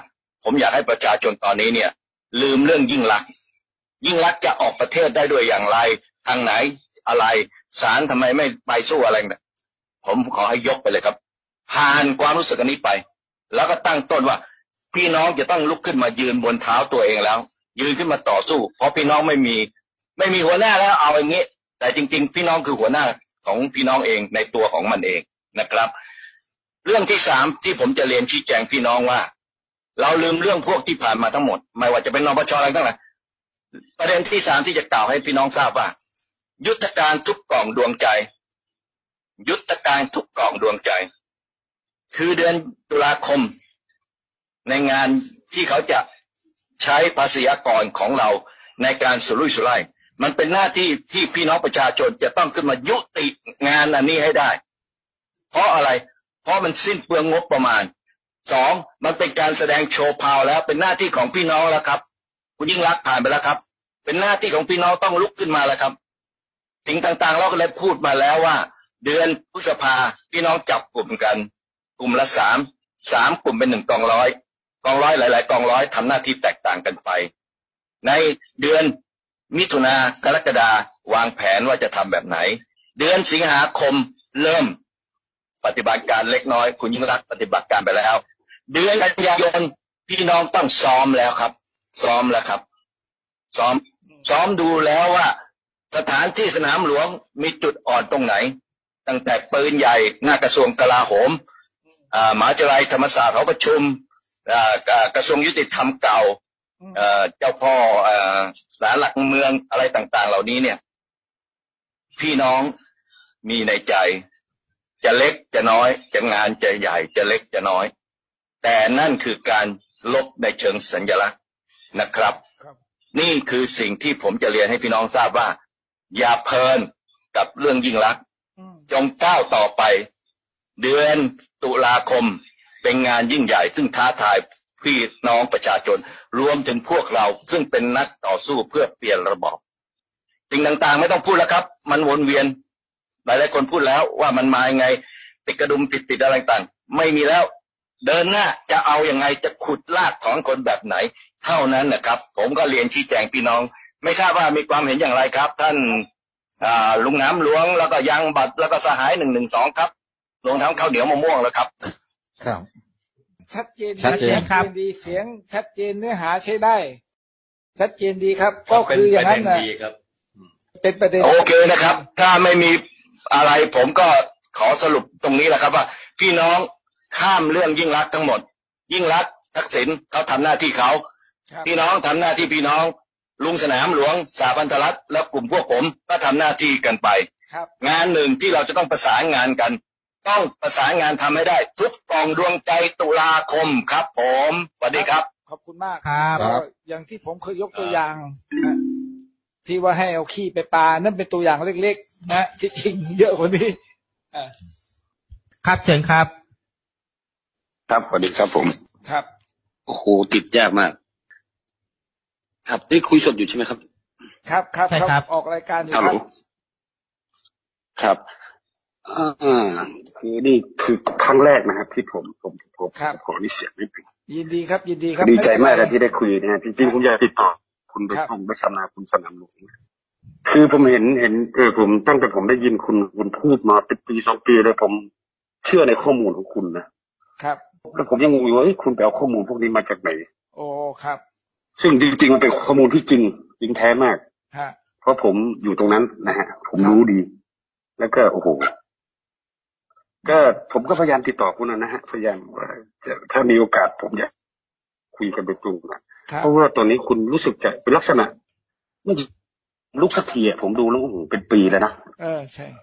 ผมอยากให้ประชาชนตอนนี้เนี่ยลืมเรื่องยิ่งลักษณ์ยิ่งลักษณ์จะออกประเทศได้ด้วยอย่างไรทางไหนอะไรศาลทำไมไม่ไปสู้อะไรเนี่ยผมขอให้ยกไปเลยครับผ่านความรู้สึกอันนี้ไปแล้วก็ตั้งต้นว่าพี่น้องจะต้องลุกขึ้นมายืนบนเท้าตัวเองแล้วยืนขึ้นมาต่อสู้เพราะพี่น้องไม่มีไม่มีหัวหน้าแล้วเอาอย่างนี้แต่จริงๆพี่น้องคือหัวหน้าของพี่น้องเองในตัวของมันเองนะครับเรื่องที่สามที่ผมจะเรียนชี้แจงพี่น้องว่าเราลืมเรื่องพวกที่ผ่านมาทั้งหมดไม่ว่าจะเป็นนปชอะไรทั้งหลายประเด็นที่สามที่จะกล่าวให้พี่น้องทราบว่ายุทธการทุกกล่องดวงใจยุทธการทุกกล่องดวงใจคือเดือนตุลาคมในงานที่เขาจะใช้ภาษีอากรของเราในการสุรุ่ยสุร่ายมันเป็นหน้าที่ที่พี่น้องประชาชนจะต้องขึ้นมายุติงานอันนี้ให้ได้เพราะอะไรเพราะมันสิ้นเปลืองงบประมาณสองมันเป็นการแสดงโชว์พาวแล้วเป็นหน้าที่ของพี่น้องแล้วครับคุณยิ่งรักผ่านไปแล้วครับเป็นหน้าที่ของพี่น้องต้องลุกขึ้นมาแล้วครับสิ่งต่างๆเราก็เลยพูดมาแล้วว่าเดือนพฤษภาพี่น้องจับกลุ่มกันกลุ่มละสามสามกลุ่มเป็นหนึ่งกองร้อยกองร้อยหลายๆกองร้อยทำหน้าที่แตกต่างกันไปในเดือนมิถุนากรกฎาวางแผนว่าจะทำแบบไหนเดือนสิงหาคมเริ่มปฏิบัติการเล็กน้อยคุณยิ่งรักปฏิบัติการไปแล้วเดือนกันยายนพี่น้องต้องซ้อมแล้วครับซ้อมแล้วครับซ้อมซ้อมดูแล้วว่าสถานที่สนามหลวงมีจุดอ่อนตรงไหนตั้งแต่ปืนใหญ่หน้ากระทรวงกลาโหมมหาวิทยาลัยธรรมศาสตร์หอประชุมกระทรวงยุติธรรมเก่าเจ้าพ่อศาลหลักเมืองอะไรต่างๆเหล่านี้เนี่ยพี่น้องมีในใจจะเล็กจะน้อยจะงานจะใหญ่จะเล็กจะน้อยแต่นั่นคือการลบในเชิงสัญลักษณ์นะครับนี่คือสิ่งที่ผมจะเรียนให้พี่น้องทราบว่าอย่าเพลินกับเรื่องยิ่งลักษณ์จงก้าวต่อไปเดือนตุลาคมเป็นงานยิ่งใหญ่ซึ่งท้าทายพี่น้องประชาชนรวมถึงพวกเราซึ่งเป็นนักต่อสู้เพื่อเปลี่ยนระบอบสิ่งต่างๆไม่ต้องพูดแล้วครับมันวนเวียนหลายๆคนพูดแล้วว่ามันมายังไงติดกระดุมติดติดอะไรต่างไม่มีแล้วเดินหน้าจะเอายังไงจะขุดลากถอนคนแบบไหนเท่านั้นนะครับผมก็เรียนชี้แจงพี่น้องไม่ทราบว่ามีความเห็นอย่างไรครับท่านลุงน้ำหลวงแล้วก็ยังบัตรแล้วก็สหายหนึ่งหนึ่งสองครับรวมทั้งข้าวเหนียวมะม่วงแล้วครับครับชัดเจนชัดเจนครับดีเสียงชัดเจนเนื้อหาใช้ได้ชัดเจนดีครับก็คืออย่างนั้นนะเป็นประเด็นโอเคนะครับถ้าไม่มีอะไรผมก็ขอสรุปตรงนี้แหละครับว่าพี่น้องข้ามเรื่องยิ่งลักษณ์ทั้งหมดยิ่งลักษณ์ทักษิณเขาทำหน้าที่เขาพี่น้องทำหน้าที่พี่น้องลุงสนามหลวงสาพันธรัฐและกลุ่มพวกผมก็ทำหน้าที่กันไปงานหนึ่งที่เราจะต้องประสานงานกันต้องประสานงานทำให้ได้ทุกกล่องดวงใจตุลาคมครับผมสวัสดีครับขอบคุณมากครับอย่างที่ผมเคยยกตัวอย่างที่ว่าให้เอาขี้ไปปลานั่นเป็นตัวอย่างเล็กๆนะที่จริงเยอะกว่านี้ครับเชิญครับครับสวัสดีครับผมครับโอ้โหติดยากมากครับได้คุยสดอยู่ใช่ไหมครับครับครับครับออกรายการอยู่ครับครับอ่าคือนี่คือครั้งแรกนะครับที่ผมผมผมขอนี่เสียงนิดนึงยินดีครับยินดีครับดีใจมากที่ได้คุยนะจริงๆผมอยากติดต่อคุณโดยตรงด้วยซ้ำนะคุณสนามหลวงคือผมเห็นเห็นเออผมตั้งแต่ผมได้ยินคุณคุณพูดมาเป็นปีสองปีเลยผมเชื่อในข้อมูลของคุณนะครับแล้วผมยังงงอยู่ว่าคุณไปเอาข้อมูลพวกนี้มาจากไหนโอ้ครับซึ่งจริงๆมันเป็นข้อมูลที่จริงจริงแท้มากฮะเพราะผมอยู่ตรงนั้นนะฮะผมรู้ดีแล้วก็โอ้โหก็ผมก็พยายามติดต่อคุณนะฮะพยายามว่าถ้ามีโอกาสผมอยากคุยกันโดยตรงนะเพราะว่าตอนนี้คุณรู้สึกจะเป็นลักษณะไม่ลุกสักทีอ่ะผมดูแล้วเป็นปีแล้วนะเออใช่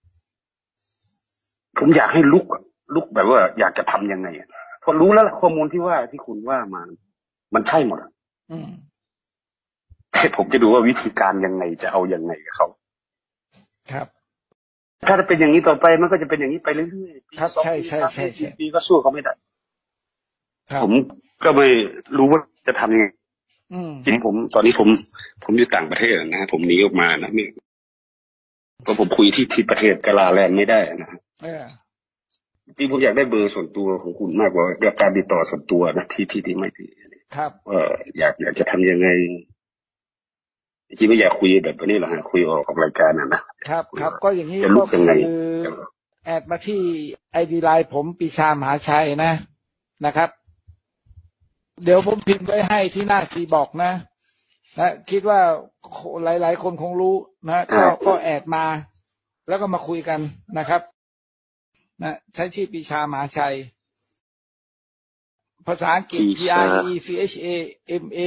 ผมอยากให้ลุกลุกแบบว่าอยากจะทำยังไงพอรู้แล้วข้อมูลที่ว่าที่คุณว่ามามันใช่หมดอืมแต่ผมจะดูว่าวิธีการยังไงจะเอายังไงกับเขาครับถ้าจะเป็นอย่างนี้ต่อไปมันก็จะเป็นอย่างนี้ไปเรื่อยๆครับใช่ใช่ใช่ใช่ปีก็สู้เขาไม่ได้ผมก็ไม่รู้ว่าจะทำยังไงจริงผมตอนนี้ผมผมอยู่ต่างประเทศนะผมหนีออกมานะเนี่ยก็ผมคุยที่ที่ประเทศกาลาแลนด์ไม่ได้นะจริงผมอยากได้เบอร์ส่วนตัวของคุณมากกว่าการติดต่อส่วนตัวนะที่ที่ที่ไม่ที่ครับว่าอยากอยากจะทำยังไงจริงไม่อยากคุยแบบนี้หรอกฮะคุยออกกับรายการน่ะนะครับครับก็อย่างนี้จะลุกยังไงแอดมาที่ไอดีไลน์ผมปีชามหาชัยนะนะครับเดี๋ยวผมพิมพ์ไว้ให้ที่หน้าซีบอกนะนะคิดว่าหลายๆคนคงรู้นะก็ก็แอดมาแล้วก็มาคุยกันนะครับนะใช้ชื่อปีชามหาชัยภาษาอังกฤษ P R E C H A M A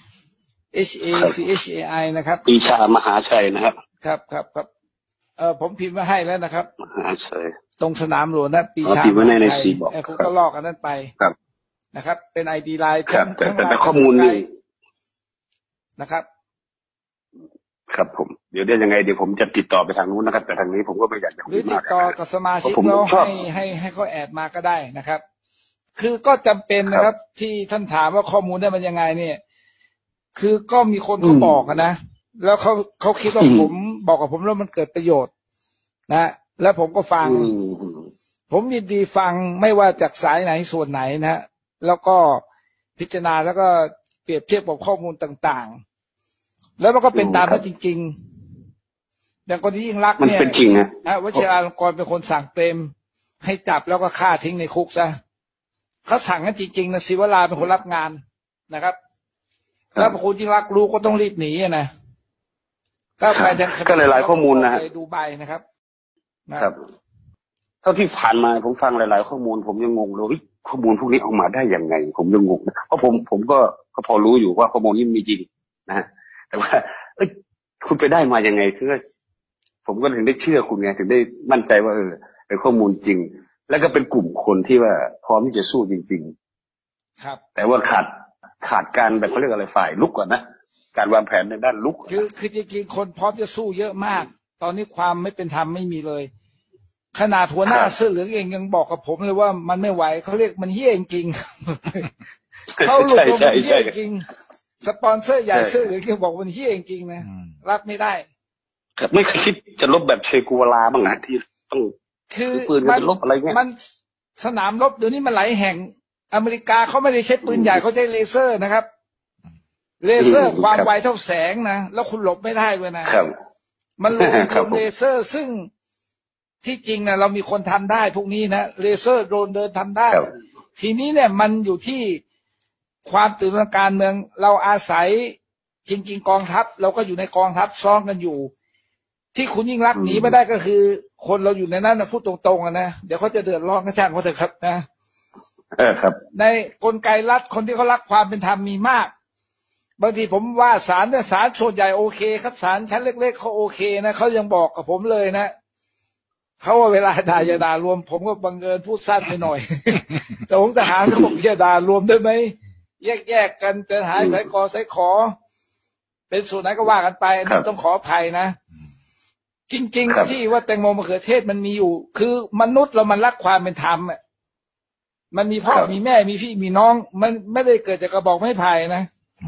H A C H A I นะครับปีชามหาชัยนะครับครับครับครับเออผมพิมพ์มาให้แล้วนะครับมหาชัยตรงสนามหลวงนะปีชามหาชัยไอ้คุณก็ลอกกันนั้นไปนะครับเป็น ไอ ดี ไลน์ทั้งทั้งแต่ข้อมูลนี่นะครับครับผมเดี๋ยวได้ยังไงเดี๋ยวผมจะติดต่อไปทางนู้นนะครับแต่ทางนี้ผมก็ไม่อยากจะคุยมากหรือติดต่อกับสมาชิกแล้วให้ให้ให้เขาแอดมาก็ได้นะครับคือก็จำเป็นนะครับที่ท่านถามว่าข้อมูลได้มันยังไงเนี่ยคือก็มีคนเขาบอกนะแล้วเขาเขาคิดว่าผมบอกกับผมแล้วมันเกิดประโยชน์นะแล้วผมก็ฟังผมยินดีฟังไม่ว่าจากสายไหนส่วนไหนนะแล้วก็พิจารณาแล้วก็เปรียบเทียบกับข้อมูลต่างๆแล้วมันก็เป็นตามนั้นจริงๆอย่างคนที่ยิ่งรักเนี่ยมันเป็นจริงนะวชิราลงกรณ์เป็นคนสั่งเปรมให้จับแล้วก็ฆ่าทิ้งในคุกซะเขาสั่งกันจริงๆนะศิวราเป็นคนรับงานนะครับแล้วพอคุณยิ่งรักรู้ก็ต้องรีบหนีนะก็ไปทางก็หลายๆข้อมูลนะไปดูใบนะครับครับเท่าที่ผ่านมาผมฟังหลายๆข้อมูลผมยังงงเลยข้อมูลพวกนี้ออกมาได้ยังไงผมยังงงนะเพราะผมผมก็ก็พอรู้อยู่ว่าข้อมูลนี้มีจริงนะฮะแต่ว่าเอ้ยคุณไปได้มายังไงคือผมก็ถึงได้เชื่อคุณไงถึงได้มั่นใจว่าเออเป็นข้อมูลจริงแล้วก็เป็นกลุ่มคนที่ว่าพร้อมที่จะสู้จริงๆครับแต่ว่าขาดขาดการแบบเขาเรียกอะไรฝ่ายลุกก่อนนะการวางแผนในด้านลุกคือคือจริงๆคนพร้อมจะสู้เยอะมากตอนนี้ความไม่เป็นธรรมไม่มีเลยขนาดหัวหน้าเสื้อเหลืองเองยังบอกกับผมเลยว่ามันไม่ไหวเขาเรียกมันเหี้ยจริงเขาหลุดลงมันเหี้ยจริงสปอนเซอร์ใหญ่เสื้อเหลืองยังบอกมันเหี้ยจริงนะรับไม่ได้ไม่เคยคิดจะลบแบบเชกูวาลาบ้างนะที่ต้องคือปืนมันลบอะไรเงี้ยมันสนามรบเดี๋ยวนี้มันหลายแห่งอเมริกาเขาไม่ได้ใช้ปืนใหญ่เขาใช้เลเซอร์นะครับเลเซอร์ความไวเท่าแสงนะแล้วคุณหลบไม่ได้เลยนะมันลงเลเซอร์ซึ่งที่จริงนะเรามีคนทำได้พวกนี้นะเลเซอร์โดรนเดินทำได้ทีนี้เนี่ยมันอยู่ที่ความตื่นตัวการเมืองเราอาศัยจริงๆกองทัพเราก็อยู่ในกองทัพซ้อมกันอยู่ที่คุณยิ่งรักหนีไม่ได้ก็คือคนเราอยู่ในนั้นนะพูดตรงๆนะเดี๋ยวเขาจะเดือดร้อนก็ช่างเขาเถอะครับนะเออครับในกลไกรัฐคนที่เขารักความเป็นธรรมมีมากบางทีผมว่าศาลเนี่ยศาลส่วนใหญ่โอเคครับศาลชั้นเล็กๆเขาโอเคนะเขายังบอกกับผมเลยนะเขาว่าเวลาด่าอย่าด่ารวมผมก็บังเอิญพูดสั้นไปหน่อยแต่ผมทหารเขาบอกอย่าด่ารวมได้ไหมแยกๆกันจะหายสายคอสายขอเป็นส่วนไหนก็ว่ากันไปนะต้องขออภัยนะจริงๆที่ว่าแตงโมมะเขือเทศมันมีอยู่คือมนุษย์เรามันรักความเป็นธรรมอ่ะมันมีพ่อมีแม่มีพี่มีน้องมันไม่ได้เกิดจากกระบอกไม้ไผ่นะ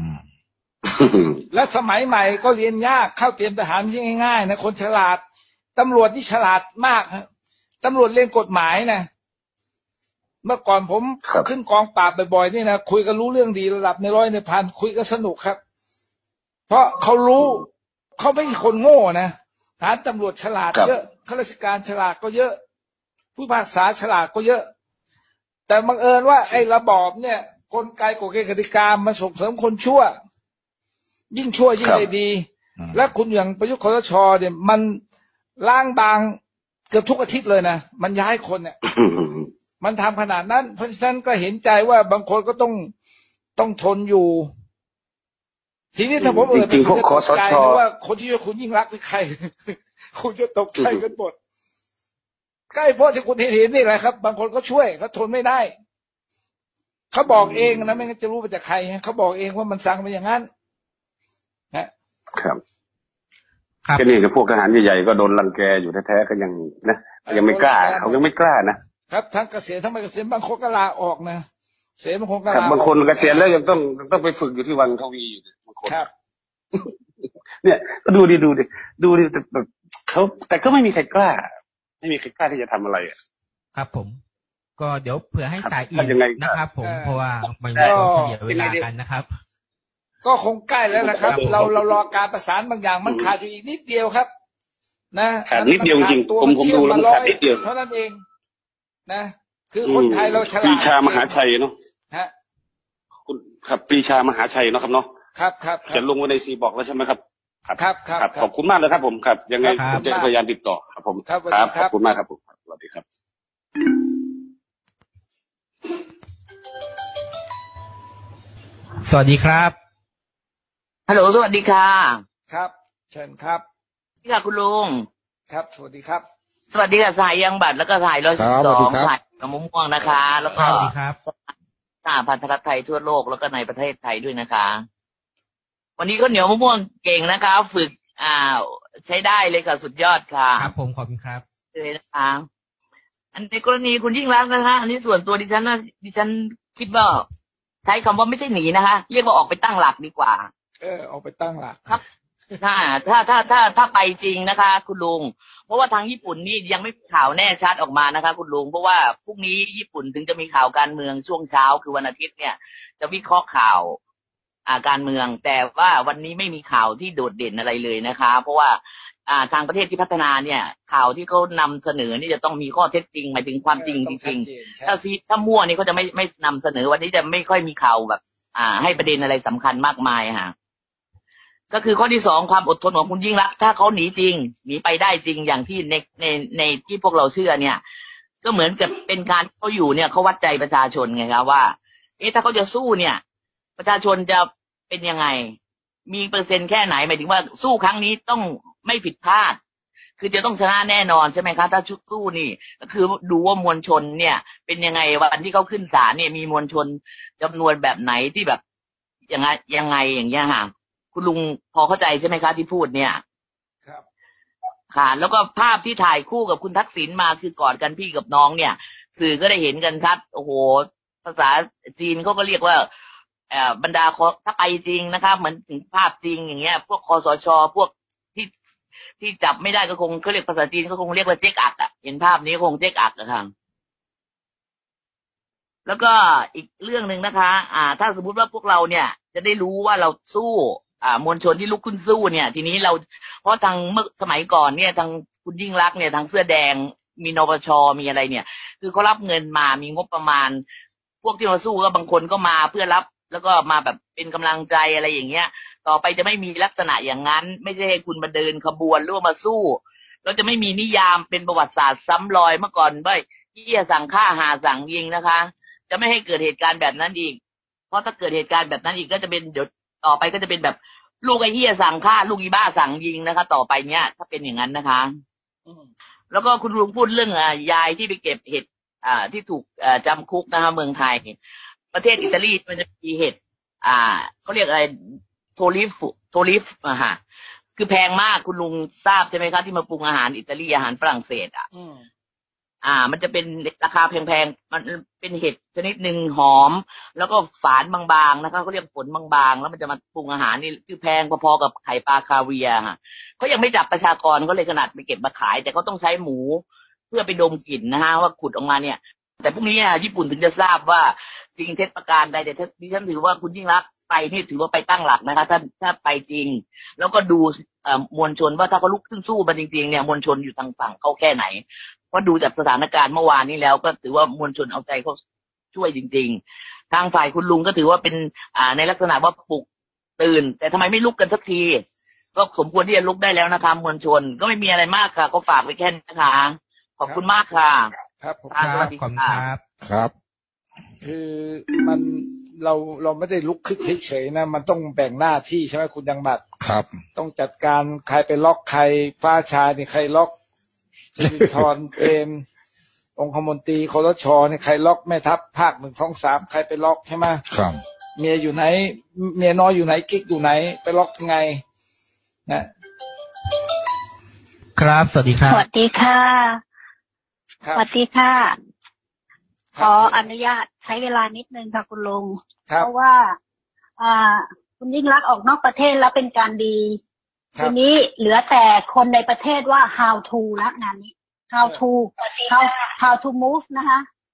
และสมัยใหม่ก็เรียนยากเข้าเตรียมทหารที่ง่ายๆนะคนฉลาดตำรวจที่ฉลาดมากฮะตำรวจเรียนกฎหมายนะเมื่อก่อนผมขึ้นกองปราบบ่อยๆนี่นะคุยกันรู้เรื่องดีระดับในร้อยในพันคุยก็สนุกครับเพราะเขารู้เขาไม่ใช่คนโง่นะทหารตำรวจฉลาดเยอะข้าราชการฉลาดก็เยอะผู้พิพากษาฉลาดก็เยอะแต่บังเอิญว่าไอ้ระบอบเนี่ยกลไกกฎเกณฑ์กติกามันส่งเสริมคนชั่วยิ่งชั่วยิ่งได้ดีและคุณอย่างประยุทธ์คสชเนี่ยมันล้างบางเกือบทุกอาทิตย์เลยนะมันย้ายคนเนี่ยมันทำขนาดนั้นเพราะฉะนั้นก็เห็นใจว่าบางคนก็ต้องต้องทนอยู่ทีนี้ถ้าผมเอ่ยจริงๆพวกคสชว่าคนที่ช่วยคุณยิ่งรักเป็นใครคุณจะตกใจกันหมดใกล้เพราะที่คุณเห็นนี่แหละครับบางคนก็ช่วยเขาทนไม่ได้เขาบอกเองนะไม่งั้นจะรู้มาจากใครเขาบอกเองว่ามันสั่งมาอย่างนั้นนะครับแค่นี้กับพวกทหารใหญ่ๆก็โดนรังแกอยู่แท้ๆก็ยังนะยังไม่กล้าเขายังไม่กล้านะครับทั้งเกษียณทั้งไม่เกษียณบางคนก็ลาออกนะเสียบางคนก็ลาบางคนเกษียณแล้วยังต้องต้องไปฝึกอยู่ที่วังทวีอยู่บางคนครับเนี่ยก็ดูดิดูดิดูดิแต่เขาแต่ก็ไม่มีใครกล้าไม่มีใครกล้าที่จะทำอะไรอ่ะครับผมก็เดี๋ยวเผื่อให้สายอีกนะครับผมเพราะว่ามันเสียเวลากันนะครับก็คงใกล้แล้วนะครับ เราเรารอการประสานบางอย่างมันขาดอยู่อีกนิดเดียวครับนะขาดนิดเดียวจริงผมผมดูแล้วมันขาดนิดเดียวเท่านั้นเองนะคือคนไทยเราฉลาดปรีชามหาชัยเนาะฮะคุณครับปรีชามหาชัยเนาะครับเนาะครับครับเขียนลงไว้ในซีบอกแล้วใช่ไหมครับครับครับขอบคุณมากเลยครับผมครับยังไงผมจะพยายามติดต่อครับผมครับขอบคุณมากครับผมสวัสดีครับสวัสดีครับฮัลโหลสวัสดีค่ะครับเชิญครับพี่ค่ะคุณลุงครับสวัสดีครับสวัสดีค่ะสายยังบัตรแล้วก็สายร้อยสิบสองสายกระมุม่วงนะคะแล้วก็สหพันธรัฐไทยทั่วโลกแล้วก็ในประเทศไทยด้วยนะคะวันนี้ก็เหนียวมะม่วงเก่งนะคะฝึกอ่าใช้ได้เลยค่ะสุดยอดค่ะครับผมขอบคุณครับเลยนะคะอันในกรณีคุณยิ่งรักนะคะอันนี้ส่วนตัวดิฉันนะดิฉันคิดว่าใช้คำว่าไม่ใช่หนีนะคะเรียกว่าออกไปตั้งหลักดีกว่าเออออกไปตั้งหลักครับถ้าถ้าถ้าถ้าถ้าไปจริงนะคะคุณลุงเพราะว่าทางญี่ปุ่นนี่ยังไม่ข่าวแน่ชัดออกมานะคะคุณลุงเพราะว่าพรุ่งนี้ญี่ปุ่นถึงจะมีข่าวการเมืองช่วงเช้าคือวันอาทิตย์เนี่ยจะวิเคราะห์ข่าวอ่าการเมืองแต่ว่าวันนี้ไม่มีข่าวที่โดดเด่นอะไรเลยนะคะเพราะว่าอ่าทางประเทศที่พัฒนาเนี่ยข่าวที่เขานำเสนอนี่จะต้องมีข้อเท็จจริงหมายถึงความจริงจริงๆถ้าซีถ้ามั่วนี่เขาจะไม่ไม่นำเสนอวันนี้จะไม่ค่อยมีข่าวแบบอ่าให้ประเด็นอะไรสำคัญมากมายค่ะก็คือข้อที่สองความอดทนของคุณยิ่งรักถ้าเขาหนีจริงหนีไปได้จริงอย่างที่ในในในที่พวกเราเชื่อเนี่ยก็เหมือนกับเป็นการเขาอยู่เนี่ยเขาวัดใจประชาชนไงครับว่าเอ๊ะถ้าเขาจะสู้เนี่ยประชาชนจะเป็นยังไงมีเปอร์เซ็นต์แค่ไหนหมายถึงว่าสู้ครั้งนี้ต้องไม่ผิดพลาดคือจะต้องชนะแน่นอนใช่ไหมครับถ้าชุดสู้นี่ก็คือดูว่ามวลชนเนี่ยเป็นยังไงวันที่เขาขึ้นศาลเนี่ยมีมวลชนจำนวนแบบไหนที่แบบยังไงยังไงอย่างเงี้ยค่ะคุณลุงพอเข้าใจใช่ไหมคะที่พูดเนี่ยครับค่ะแล้วก็ภาพที่ถ่ายคู่กับคุณทักษิณมาคือกอดกันพี่กับน้องเนี่ยสื่อก็ได้เห็นกันชัดโอ้โหภาษาจีนเขาก็เรียกว่าเอ่อบรรดาถ้าไปจริงนะคะเหมือนถึงภาพจริงอย่างเงี้ยพวกคสช.พวกที่ที่จับไม่ได้ก็คงเขาเรียกภาษาจีนก็คงเรียกว่าเจ๊กอักอ่ะเห็นภาพนี้คงเจ๊กอักอะค่ะแล้วก็อีกเรื่องหนึ่งนะคะอ่าถ้าสมมุติว่าพวกเราเนี่ยจะได้รู้ว่าเราสู้อ่ามวลชนที่ลุกขึ้นสู้เนี่ยทีนี้เราเพราะทางเมื่อสมัยก่อนเนี่ยทางคุณยิ่งรักเนี่ยทางเสื้อแดงมีนปช.มีอะไรเนี่ยคือเขารับเงินมามีงบประมาณพวกที่มาสู้ก็บางคนก็มาเพื่อรับแล้วก็มาแบบเป็นกำลังใจอะไรอย่างเงี้ยต่อไปจะไม่มีลักษณะอย่างนั้นไม่ใช่ให้คุณมาเดินขบวนหรือว่ามาสู้เราจะไม่มีนิยามเป็นประวัติศาสตร์ซ้ำรอยเมื่อก่อนว่าที่จะสั่งฆ่าหาสั่งยิงนะคะจะไม่ให้เกิดเหตุการณ์แบบนั้นอีกเพราะถ้าเกิดเหตุการณ์แบบนั้นอีกก็จะเป็นเดี๋ยวต่อไปก็จะเป็นแบบลูกไอ้เหี้ยสั่งฆ่าลูกอีบ้าสั่งยิงนะคะต่อไปเนี้ยถ้าเป็นอย่างนั้นนะคะแล้วก็คุณลุงพูดเรื่องอ่ายายที่ไปเก็บเห็ดอ่าที่ถูกอ่าจำคุกนะคะเมืองไทยประเทศอิตาลีมันจะมีเห็ดอ่าเขาเรียกอะไรโทลิฟโทลิฟอะฮะคือแพงมากคุณลุงทราบใช่ไหมคะที่มาปรุงอาหารอิตาลีอาหารฝรั่งเศสอ่ะอ่ามันจะเป็นราคาแพงๆมันเป็นเห็ดชนิดหนึ่งหอมแล้วก็ฝานบางๆนะคะเขาเรียกผลบางๆแล้วมันจะมาปรุงอาหารนี่คือแพงพอๆกับไข่ปลาคาเวียร์ค่ะเขายังไม่จับประชากรเขาเลยขนาดไปเก็บมาขายแต่เขาต้องใช้หมูเพื่อไปดมกลิ่นนะฮะว่าขุดออกมาเนี่ยแต่พวกนี้ญี่ปุ่นถึงจะทราบว่าจริงเท็จประการใดแต่ดิฉันถือว่าคุณยิ่งรักไปนี่ถือว่าไปตั้งหลักนะคะถ้าถ้าไปจริงแล้วก็ดูมวลชนว่าถ้าเขาลุกขึ้นสู้มันจริงๆเนี่ยมวลชนอยู่ทางฝั่งเขาแค่ไหนเพราะดูจากสถานการณ์เมื่อวานนี้แล้วก็ถือว่ามวลชนเอาใจเขาช่วยจริงๆทางฝ่ายคุณลุงก็ถือว่าเป็นอ่าในลักษณะว่าปลุกตื่นแต่ทำไมไม่ลุกกันสักทีก็สมควรที่จะลุกได้แล้วนะคะมวลชนก็ไม่มีอะไรมากค่ะก็ฝากไว้แค่นี้นะคะขอบคุณมากค่ะครับผมครับขอบคุณครับครับคือมันเราเราไม่ได้ลุกขึ้นเฉยๆนะมันต้องแบ่งหน้าที่ใช่ไหมคุณยังบัตรครับต้องจัดการใครไปล็อกใครฟ้าชายนี่ใครล็อกจรินทรเปรมองคมนตรีครชนี่ใครล็อกแม่ทัพภาคหนึ่งสองสามใครไปล็อกใช่ไหมครับเมียอยู่ไหนเมียน้อยอยู่ไหนกิ๊กอยู่ไหนไปล็อกยังไงนะครับสวัสดีครับสวัสดีค่ะสวัสดีค่ะขออนุญาตใช้เวลานิดนึงค่ะคุณลุงเพราะว่าอ่าคุณยิ่งรักออกนอกประเทศแล้วเป็นการดีทีนี้เหลือแต่คนในประเทศว่า how to แล้วงานนี้ how to how how to move นะคะ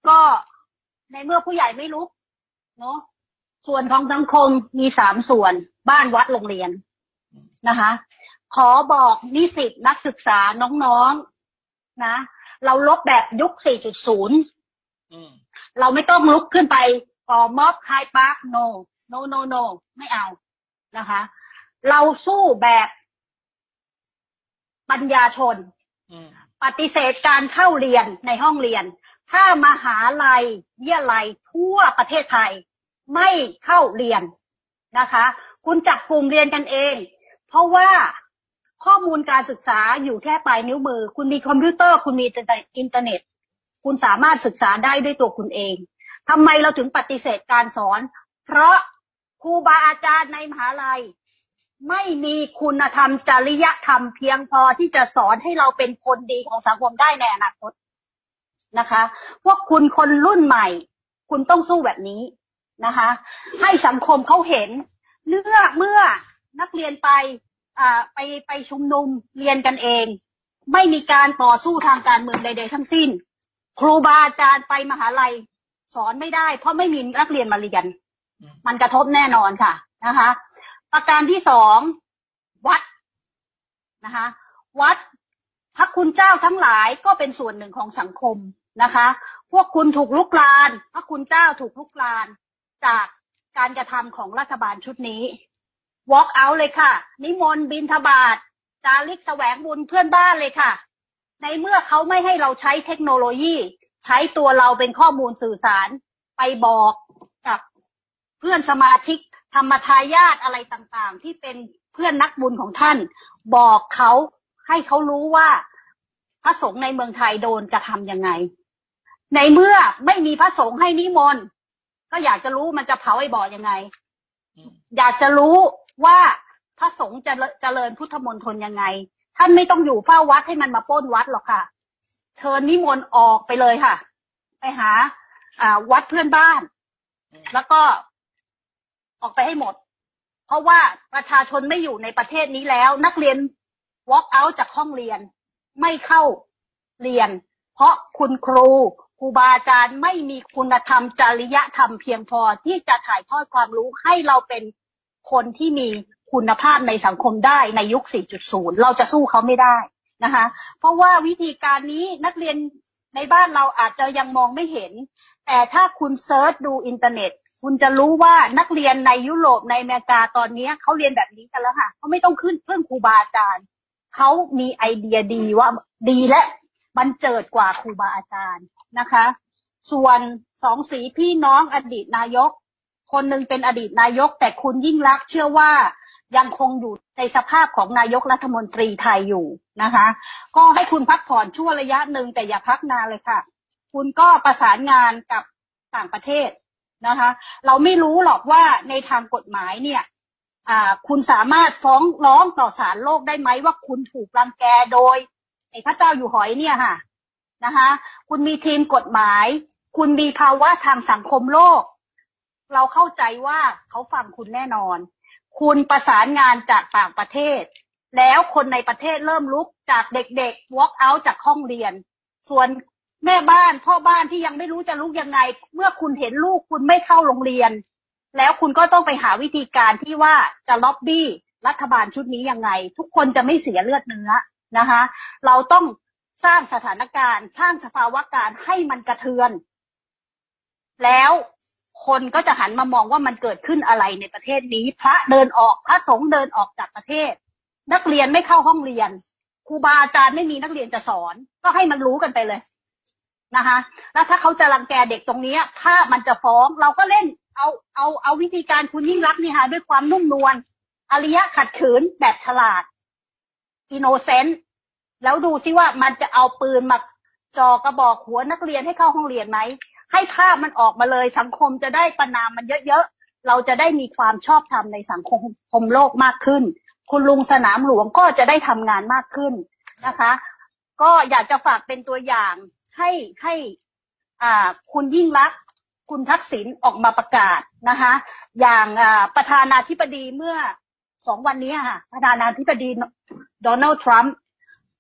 ก็ในเมื่อผู้ใหญ่ไม่ลุกเนาะส่วนของสังคมมีสามส่วนบ้านวัดโรงเรียนนะคะขอบอกนิสิตนักศึกษาน้องๆนะเราลบแบบยุค สี่จุดศูนย์ เราไม่ต้องลุกขึ้นไปก่อม็อบไฮปาร์ค no no no no ไม่เอานะคะเราสู้แบบปัญญาชนปฏิเสธการเข้าเรียนในห้องเรียนถ้ามหาลัยวิทยาลัยทั่วประเทศไทยไม่เข้าเรียนนะคะคุณจับกลุ่มเรียนกันเองเพราะว่าข้อมูลการศึกษาอยู่แค่ปลายนิ้วมือคุณมีคอมพิวเตอร์คุณมีอินเทอร์เน็ตคุณสามารถศึกษาได้ด้วยตัวคุณเองทำไมเราถึงปฏิเสธการสอนเพราะครูบาอาจารย์ในมหาลัยไม่มีคุณธรรมจริยธรรมเพียงพอที่จะสอนให้เราเป็นคนดีของสังคมได้ในอนาคตนะคะพวกคุณคนรุ่นใหม่คุณต้องสู้แบบนี้นะคะให้สังคมเขาเห็นเมื่อเมื่อนักเรียนไปอ่าไปไปชุมนุมเรียนกันเองไม่มีการต่อสู้ทางการเมืองใดๆทั้งสิ้นครูบาอาจารย์ไปมหาลัยสอนไม่ได้เพราะไม่มีนักเรียนมาเรียนมันกระทบแน่นอนค่ะนะคะประการที่สองวัดนะคะวัดพระคุณเจ้าทั้งหลายก็เป็นส่วนหนึ่งของสังคมนะคะพวกคุณถูกลุกลานพระคุณเจ้าถูกลุกลานจากการกระทำของรัฐบาลชุดนี้ walk out เลยค่ะนิมนต์บิณฑบาตจาริกแสวงบุญเพื่อนบ้านเลยค่ะในเมื่อเขาไม่ให้เราใช้เทคโนโลยีใช้ตัวเราเป็นข้อมูลสื่อสารไปบอกกับเพื่อนสมาชิกธรรมทายาทอะไรต่างๆที่เป็นเพื่อนนักบุญของท่านบอกเขาให้เขารู้ว่าพระสงฆ์ในเมืองไทยโดนกระทำยังไงในเมื่อไม่มีพระสงฆ์ให้นิมนต์ก็อยากจะรู้มันจะเผาไอ้บ่อยังไงอยากจะรู้ว่าพระสงฆ์จะเจริญพุทธมนตรยังไงท่านไม่ต้องอยู่เฝ้าวัดให้มันมาปล้นวัดหรอกค่ะเชิญนิมนต์ออกไปเลยค่ะไปหาอ่าวัดเพื่อนบ้านแล้วก็ออกไปให้หมดเพราะว่าประชาชนไม่อยู่ในประเทศนี้แล้วนักเรียน walk out จากห้องเรียนไม่เข้าเรียนเพราะคุณครูครูบาอาจารย์ไม่มีคุณธรรมจริยธรรมเพียงพอที่จะถ่ายทอดความรู้ให้เราเป็นคนที่มีคุณภาพในสังคมได้ในยุค สี่จุดศูนย์ เราจะสู้เขาไม่ได้นะคะเพราะว่าวิธีการนี้นักเรียนในบ้านเราอาจจะยังมองไม่เห็นแต่ถ้าคุณเซิร์ชดูอินเทอร์เน็ตคุณจะรู้ว่านักเรียนในยุโรปในอเมริกาตอนนี้เขาเรียนแบบนี้กันแล้วค่ะเขาไม่ต้องขึ้นเพิ่งครูบาอาจารย์เขามีไอเดียดีว่าดีและบันเจิดกว่าครูบาอาจารย์นะคะส่วนสองสีพี่น้องอดีตนายกคนหนึ่งเป็นอดีตนายกแต่คุณยิ่งลักษณ์เชื่อว่ายังคงอยู่ในสภาพของนายกรัฐมนตรีไทยอยู่นะคะก็ให้คุณพักผ่อนชั่วระยะหนึ่งแต่อย่าพักนานเลยค่ะคุณก็ประสานงานกับต่างประเทศนะคะเราไม่รู้หรอกว่าในทางกฎหมายเนี่ยอ่าคุณสามารถฟ้องร้องต่อศาลโลกได้ไหมว่าคุณถูกรังแกโดยไอ้พระเจ้าอยู่หอยเนี่ยค่ะนะคะคุณมีทีมกฎหมายคุณมีภาวะทางสังคมโลกเราเข้าใจว่าเขาฟังคุณแน่นอนคุณประสานงานจากต่างประเทศแล้วคนในประเทศเริ่มลุกจากเด็กๆ walk out จากห้องเรียนส่วนแม่บ้านพ่อบ้านที่ยังไม่รู้จะลุกยังไงเมื่อคุณเห็นลูกคุณไม่เข้าโรงเรียนแล้วคุณก็ต้องไปหาวิธีการที่ว่าจะล็อบบี้รัฐบาลชุดนี้ยังไงทุกคนจะไม่เสียเลือดเนื้อนะคะเราต้องสร้างสถานการณ์สร้างสภาวะการให้มันกระเทือนแล้วคนก็จะหันมามองว่ามันเกิดขึ้นอะไรในประเทศนี้พระเดินออกพระสงฆ์เดินออกจากประเทศนักเรียนไม่เข้าห้องเรียนครูบาอาจารย์ไม่มีนักเรียนจะสอนก็ให้มันรู้กันไปเลยนะคะแล้วถ้าเขาจะรังแกเด็กตรงนี้ถ้ามันจะฟ้องเราก็เล่นเอาเอาเอาวิธีการคุณยิ่งรักนี่ค่ะด้วยความนุ่มนวลอริยะขัดขืนแบบฉลาดอินโนเซนต์แล้วดูซิว่ามันจะเอาปืนมาจ่อกระบอกหัวนักเรียนให้เข้าห้องเรียนไหมให้ภาพมันออกมาเลยสังคมจะได้ประนามมันเยอะๆเราจะได้มีความชอบธรรมในสังคมคมโลกมากขึ้นคุณลุงสนามหลวงก็จะได้ทำงานมากขึ้นนะคะก็อยากจะฝากเป็นตัวอย่างให้ให้อ่าคุณยิ่งลักษณ์คุณทักษิณออกมาประกาศนะคะอย่างอ่าประธานาธิบดีเมื่อสองวันนี้ค่ะประธานาธิบดีโดนัลด์ทรัมป์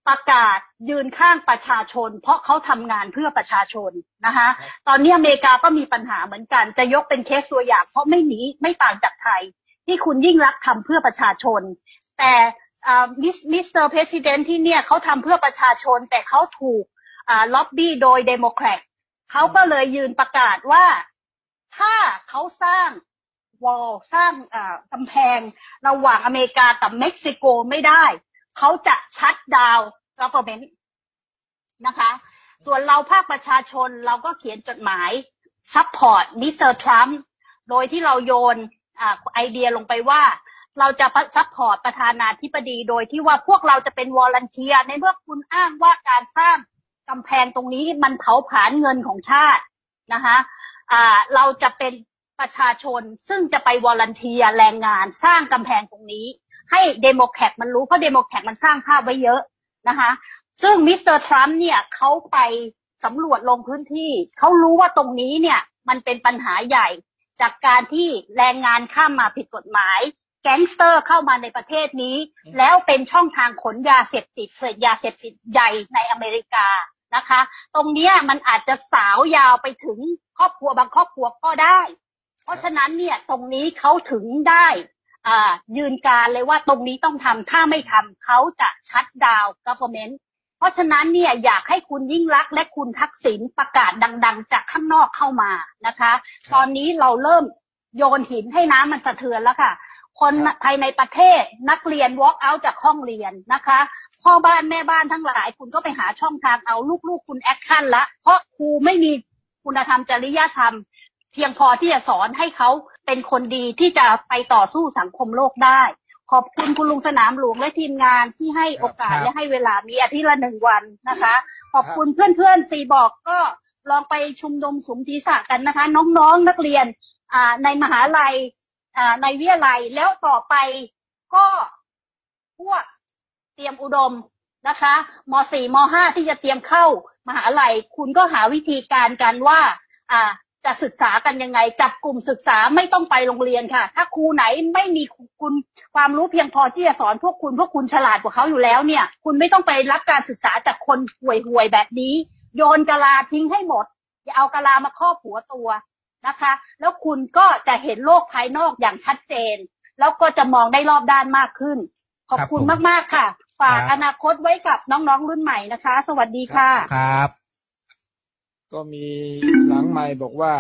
ประกาศยืนข้างประชาชนเพราะเขาทำงานเพื่อประชาชนนะคะตอนนี้อเมริกาก็มีปัญหาเหมือนกันจะยกเป็นเคสตัวอย่างเพราะไม่หนีไม่ต่างจากไทยที่คุณยิ่งรักทำเพื่อประชาชนแต่มิสเตอร์เพรสิดเนนต์ที่เนี่ยเขาทำเพื่อประชาชนแต่เขาถูกล็อบบี้โดยเดโมแครตเขาก็เลยยืนประกาศว่าถ้าเขาสร้างวอลสร้างกำแพงระหว่างอเมริกากับเม็กซิโกไม่ได้เขาจะชัตดาวน์ government นะคะส่วนเราภาคประชาชนเราก็เขียนจดหมายซัพพอร์ตมิสเตอร์ทรัมป์โดยที่เราโยนไอเดียลงไปว่าเราจะซัพพอร์ตประธานาธิบดีโดยที่ว่าพวกเราจะเป็นวอลันเทียร์ในเมื่อคุณอ้างว่าการสร้างกำแพงตรงนี้มันเผาผลาญเงินของชาตินะคะอ่าเราจะเป็นประชาชนซึ่งจะไปวอลันเทียร์แรงงานสร้างกำแพงตรงนี้ให้เดโมแครตมันรู้เพราะเดโมแครตมันสร้างภาพไว้เยอะนะคะซึ่งมิสเตอร์ทรัมป์เนี่ยเขาไปสำรวจลงพื้นที่เขารู้ว่าตรงนี้เนี่ยมันเป็นปัญหาใหญ่จากการที่แรงงานข้ามมาผิดกฎหมายแก๊งสเตอร์เข้ามาในประเทศนี้แล้วเป็นช่องทางขนยาเสพติดเสพยาเสพติดใหญ่ในอเมริกานะคะตรงนี้มันอาจจะสาวยาวไปถึงครอบครัวบางครอบครัวก็ได้เพราะฉะนั้นเนี่ยตรงนี้เขาถึงได้อ่ายืนการเลยว่าตรงนี้ต้องทำถ้าไม่ทำเขาจะชัตดาวน์ government เพราะฉะนั้นเนี่ยอยากให้คุณยิ่งลักษณ์และคุณทักษิณประกาศดังๆจากข้างนอกเข้ามานะคะตอนนี้เราเริ่มโยนหินให้น้ำมันสะเทือนแล้วค่ะคนภายในประเทศนักเรียน walk out จากห้องเรียนนะคะพ่อบ้านแม่บ้านทั้งหลายคุณก็ไปหาช่องทางเอาลูกๆคุณแอคชั่นละเพราะครูไม่มีคุณธรรมจริยธรรมเพียงพอที่จะสอนให้เขาเป็นคนดีที่จะไปต่อสู้สังคมโลกได้ขอบคุณคุณลุงสนามหลวงและทีมงานที่ให้โอกาสและให้เวลามีอาทิตย์ละหนึ่งวันนะคะขอบคุณเพื่อนๆซีบอกก็ลองไปชุมนุมสุมศีรษะกันนะคะน้องๆนักเรียนอ่าในมหาลัยอ่าในวิทยาลัยแล้วต่อไปก็พวกเตรียมอุดมนะคะม.สี่ ม.ห้า ที่จะเตรียมเข้ามหาลัยคุณก็หาวิธีการกันว่าอ่าจะศึกษากันยังไงจับกลุ่มศึกษาไม่ต้องไปโรงเรียนค่ะถ้าครูไหนไม่มีคุณความรู้เพียงพอที่จะสอนพวกคุณพวกคุณฉลาดกว่าเขาอยู่แล้วเนี่ยคุณไม่ต้องไปรับการศึกษาจากคนห่วยๆแบบนี้โยนกะลาทิ้งให้หมดอย่าเอากะลามาครอบหัวตัวนะคะแล้วคุณก็จะเห็นโลกภายนอกอย่างชัดเจนแล้วก็จะมองได้รอบด้านมากขึ้นขอบคุณมากๆค่ะฝากอนาคตไว้กับน้องๆรุ่นใหม่นะคะสวัสดีค่ะครับก็มีหลังไมค์บอกว่า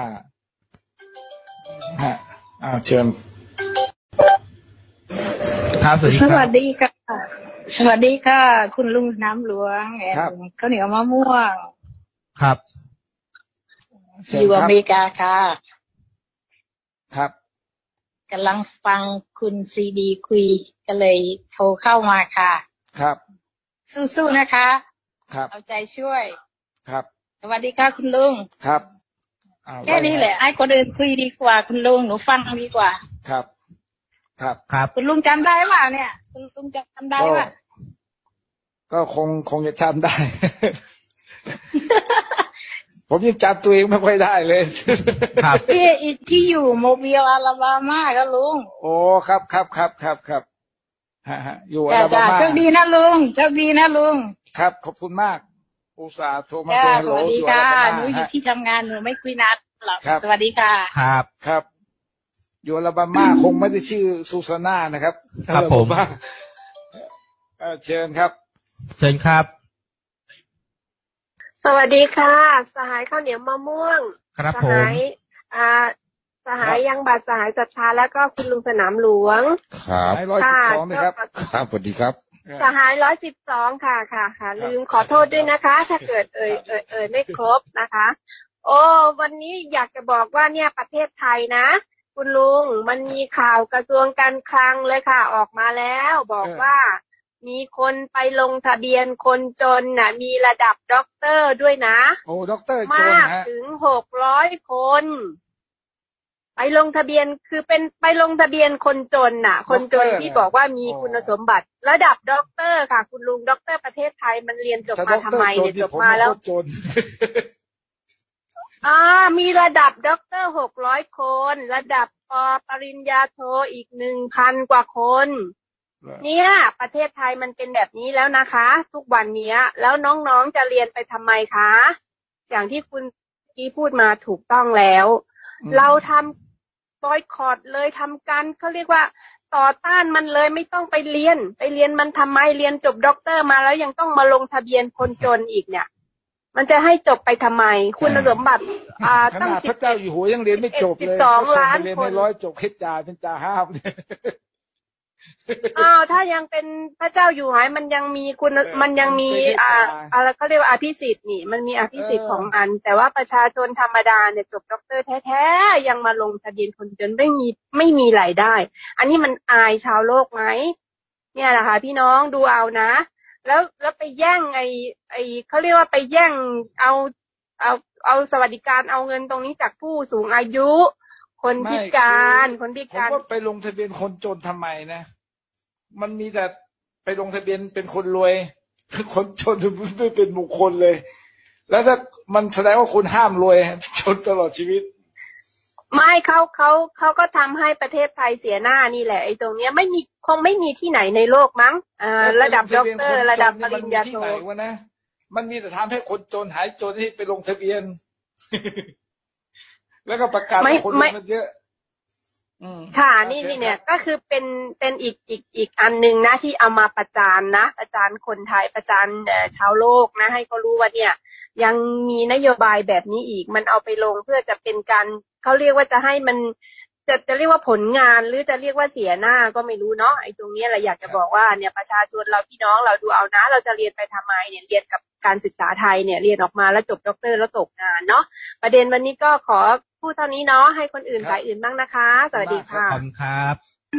ฮะอ้าวเชิญครับสวัสดีค่ะสวัสดีค่ะคุณลุงน้ำหลวงแอนข้าวเหนียวมะม่วงครับอยู่อเมริกาค่ะครับกำลังฟังคุณซีดีคุยก็เลยโทรเข้ามาค่ะครับสู้ๆนะคะครับเอาใจช่วยครับสวัสดีค่ะคุณลุงครับแค่นี้แหละไอ้คนอื่นคุยดีกว่าคุณลุงหนูฟังดีกว่าครับครับครับคุณลุงจำได้ป่ะเนี่ยคุณลุงจำได้ป่ะก็คงคงจะจำได้ ผมยังจำตัวเองไม่ค่อยได้เลยครับที่ที่อยู่โมบิลอลาบามาก็ลุงโอ้ครับครับครับครับครับฮะฮะอยู่อลาบามาโชคดีนะลุงโชคดีนะลุงครับขอบคุณมากอุตส่าห์โทรมาเซ็นฮัลโหลสวัสดีค่ะหนูอยู่ที่ทำงานหนูไม่คุยนัดหรอกสวัสดีค่ะครับครับอยู่อลาบามาคงไม่ได้ชื่อซูซาน่านะครับครับผมเชิญครับเชิญครับสวัสดีค่ะสหายข้าวเหนียวมะม่วงครับผมสหายอ่าสหายยังบาดสหายศรัทธาแล้วก็คุณลุงสนามหลวงครับร้อยสิบสองนะครับครับสวัสดีครับสหายร้อยสิบสองค่ะค่ะค่ะลืมขอโทษด้วยนะคะถ้าเกิดเอ่ยเอ่ยเอ่ยไม่ครบนะคะโอ้วันนี้อยากจะบอกว่าเนี่ยประเทศไทยนะคุณลุงมันมีข่าวกระทรวงการคลังเลยค่ะออกมาแล้วบอกว่ามีคนไปลงทะเบียนคนจนน่ะมีระดับด็อกเตอร์ด้วยนะโอ้ด็อกเตอร์มากถึงหกร้อยคนไปลงทะเบียนคือเป็นไปลงทะเบียนคนจนน่ะคนจนที่บอกว่ามีคุณสมบัติระดับด็อกเตอร์ค่ะคุณลุงด็อกเตอร์ประเทศไทยมันเรียนจบมาทำไมเนี่ยจบมาแล้วอ่ามีระดับด็อกเตอร์หกร้อยคนระดับป.ปริญญาโทอีกหนึ่งพันกว่าคนเนี่ยประเทศไทยมันเป็นแบบนี้แล้วนะคะ ทุกวันนี้แล้วน้องๆจะเรียนไปทำไมคะอย่างที่คุณกี้พูดมาถูกต้องแล้วเราทำบอยคอตเลยทำกันเขาเรียกว่าต่อต้านมันเลยไม่ต้องไปเรียนไปเรียนมันทำไมเรียนจบด็อกเตอร์มาแล้วยังต้องมาลงทะเบียนคนจนอีกเนี่ยมันจะให้จบไปทำไมคุณสมบัติอ่าตั้งสิบพระเจ้าอยู่หัวยังเรียนไม่จบเลยสิบสองล้านคนร้อยจบคิดจ่าเป็นจ่าห้าอ้าวถ้ายังเป็นพระเจ้าอยู่หัวมันยังมีคุณมันยังมีอ่าอะไรเขาเรียกว่าอภิสิทธิ์นี่มันมีอภิสิทธิ์ของอันแต่ว่าประชาชนธรรมดาเนี่ยจบด็อกเตอร์แท้ๆยังมาลงทะเบียนคนจนไม่มีไม่มีรายได้อันนี้มันอายชาวโลกไหมเนี่ยแหละค่ะพี่น้องดูเอานะแล้วแล้วไปแย่งไอ้ไอ้เขาเรียกว่าไปแย่งเอาเอาเอาสวัสดิการเอาเงินตรงนี้จากผู้สูงอายุคนพิการคนพิการผมว่าไปลงทะเบียนคนจนทำไมนะมันมีแต่ไปลงทะเบียนเป็นคนรวยคนจนไม่เป็นบุคคลเลยแล้วถ้ามันแสดงว่าคุณห้ามรวยจนตลอดชีวิตไม่เขาเขาเขาก็ทำให้ประเทศไทยเสียหน้านี่แหละไอ้ตรงเนี้ยไม่มีคงไม่มีที่ไหนในโลกมั้งอ่าระดับด็อกเตอร์ระดับปริญญาโทนะมันมีแต่ทำให้คนจนหายจนที่ไปลงทะเบียนแล้วก็ประกาศคนมันเยอะค่ะนี่นี่เนี่ยก็คือเป็นเป็นอีกอีกอีกอันนึงนะที่เอามาประจานนะประจานคนไทยประจานชาวโลกนะให้เขารู้ว่าเนี่ยยังมีนโยบายแบบนี้อีกมันเอาไปลงเพื่อจะเป็นการเขาเรียกว่าจะให้มันจะจะเรียกว่าผลงานหรือจะเรียกว่าเสียหน้าก็ไม่รู้เนาะไอ้ตรงนี้เราอยากจะบอกว่าเนี่ยประชาชนเราพี่น้องเราดูเอานะเราจะเรียนไปทำไมเนี่ยเรียนกับการศึกษาไทยเนี่ยเรียนออกมาแล้วจบด็อกเตอร์แล้วตกงานเนาะประเด็นวันนี้ก็ขอพูดเท่านี้เนาะให้คนอื่นฝ่ายอื่นบ้างนะคะสวัสดีค่ะขอบคุณครับ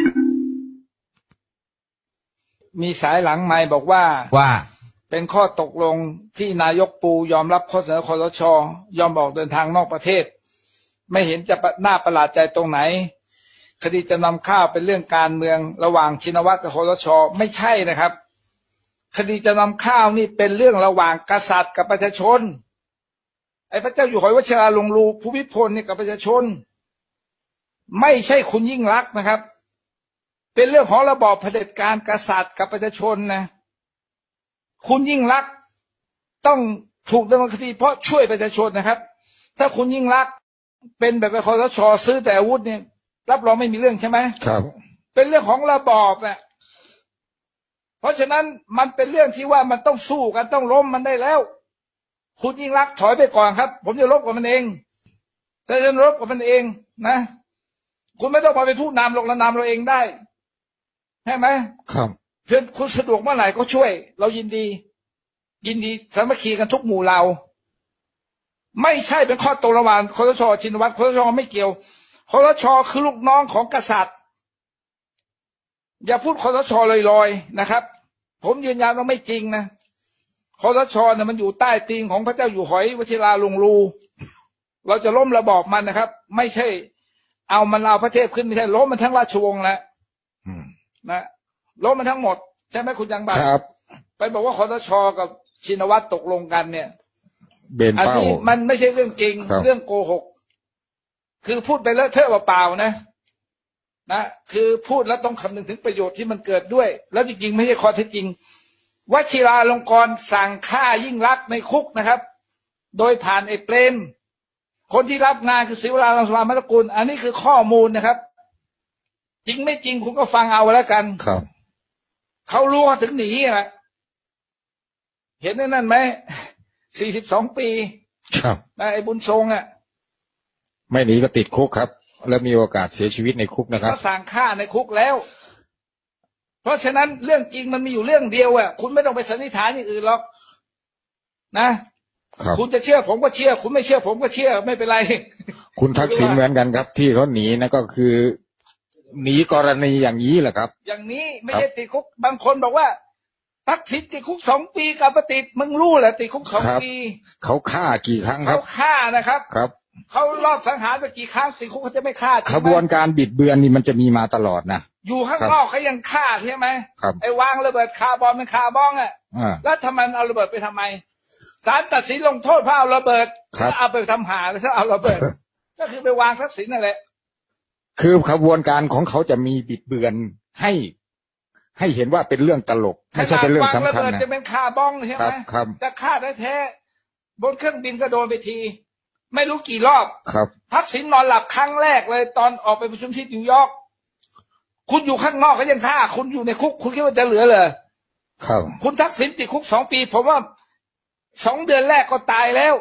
มีสายหลังไมค์บอกว่าว่าเป็นข้อตกลงที่นายกปูยอมรับข้อเสนอคสช.ยอมบอกเดินทางนอกประเทศไม่เห็นจะน่าประหลาดใจตรงไหนคดีจำนำข้าวเป็นเรื่องการเมืองระหว่างชินวัตรกับคสช.ไม่ใช่นะครับคดีจำนำข้าวนี่เป็นเรื่องระหว่างกษัตริย์กับประชาชนไอ้พระเจ้าอยู่หัววชิราลงรูภูมิพลนี่กับประชาชนไม่ใช่คุณยิ่งลักษณ์นะครับเป็นเรื่องของระบอบเผด็จการกษัตริย์กับประชาชนนะคุณยิ่งลักษณ์ต้องถูกดำเนินคดีเพราะช่วยประชาชนนะครับถ้าคุณยิ่งลักษณ์เป็นแบบคสช.ซื้อแต่อาวุธเนี่ยรับรองไม่มีเรื่องใช่ไหมครับเป็นเรื่องของระบอบน่ะเพราะฉะนั้นมันเป็นเรื่องที่ว่ามันต้องสู้กันต้องล้มมันได้แล้วคุณยิ่งลักษณ์ถอยไปก่อนครับผมจะรบกับมันเองแต่จะรบกับมันเองนะคุณไม่ต้องมาเป็นผู้นำหรอกเรานำเราเองได้ใช่ไหมครับเพื่อนคุณสะดวกเมื่อไหร่ก็ช่วยเรายินดียินดีสามัคคีกันทุกหมู่เราไม่ใช่เป็นข้อตกลงระหว่างคสช.ชินวัตรคสช.ไม่เกี่ยวคสช.คือลูกน้องของกษัตริย์อย่าพูดคสช.ลอยๆนะครับผมยืนยันว่าไม่จริงนะคสช.เนี่ยมันอยู่ใต้ตีนของพระเจ้าอยู่หัววชิราลงรูเราจะล้มระบอบมันนะครับไม่ใช่เอามันเอาประเทศขึ้นไม่ใช่ล้มมันทั้งราชวงศ์แล้วนะล้มมันทั้งหมดใช่ไหมคุณยังบัตรไปบอกว่าคสช.กับชินวัตรตกลงกันเนี่ยอันนี้มันไม่ใช่เรื่องจริงเรื่องโกหกคือพูดไปเลอะเทอะเปล่าๆนะนะคือพูดแล้วต้องคำนึงถึงประโยชน์ที่มันเกิดด้วยแล้วจริงๆไม่ใช่ข้อเท็จจริงวชิราลงกรณ์สั่งฆ่ายิ่งลักษณ์ในคุกนะครับโดยผ่านไอ้เปรมคนที่รับงานคือศิวรารังสรามกุลอันนี้คือข้อมูลนะครับจริงไม่จริงคุณก็ฟังเอาแล้วกันครับเขารู้ว่าถึงหนีอ่ะเห็นนั่นไหมสี่สิบสองปีครับไอ้บุญทรงอ่ะไม่หนีก็ติดคุกครับแล้วมีโอกาสเสียชีวิตในคุกนะครับก็สั่งฆ่าในคุกแล้วเพราะฉะนั้นเรื่องจริงมันมีอยู่เรื่องเดียวอ่ะคุณไม่ต้องไปสันนิษฐานอย่างอื่นหรอกนะคุณจะเชื่อผมก็เชื่อคุณไม่เชื่อผมก็เชื่อไม่เป็นไรคุณทักษิณเหมือนกันครับที่เขาหนีนะก็คือหนีกรณีอย่างนี้แหละครับอย่างนี้ไม่ได้ติดคุกบางคนบอกว่าทักษิณติดคุกสองปีกลับมาติดมึงรู้แหละติดคุกสองปีเขาฆ่ากี่ครั้งครับเขาฆ่านะครับครับเขารอบสังหารไปกี่ครั้งติดคุกเขาจะไม่ฆ่าขบวนการบิดเบือนนี่มันจะมีมาตลอดนะอยู่ข้างนอกเขายังฆ่าใช่ไหมไอ้วางระเบิดคาร์บอมเป็นคาร์บอนอ่ะแล้วทำไมเอาระเบิดไปทำไมศาลตัดสินลงโทษเพราะเอาระเบิดเอาไปทำหาแล้วถ้าเอาระเบิดก็คือไปวางทรัพย์สินนั่นแหละคือขบวนการของเขาจะมีบิดเบือนให้ให้เห็นว่าเป็นเรื่องตลกไม่ใช่เป็นเรื่องสำคัญนะจะเป็นคาร์บองใช่ไหมจะฆ่าแท้ๆบนเครื่องบินก็โดนไปทีไม่รู้กี่รอบครับทักษิณนอนหลับครั้งแรกเลยตอนออกไปประชุมที่นิวยอร์กคุณอยู่ข้างนอกก็ยังฆ่าคุณอยู่ในคุกคุณคิดว่าจะเหลือเลยครับคุณทักษิณติดคุกสองปีผมว่าสองเดือนแรกก็ตายแล้ว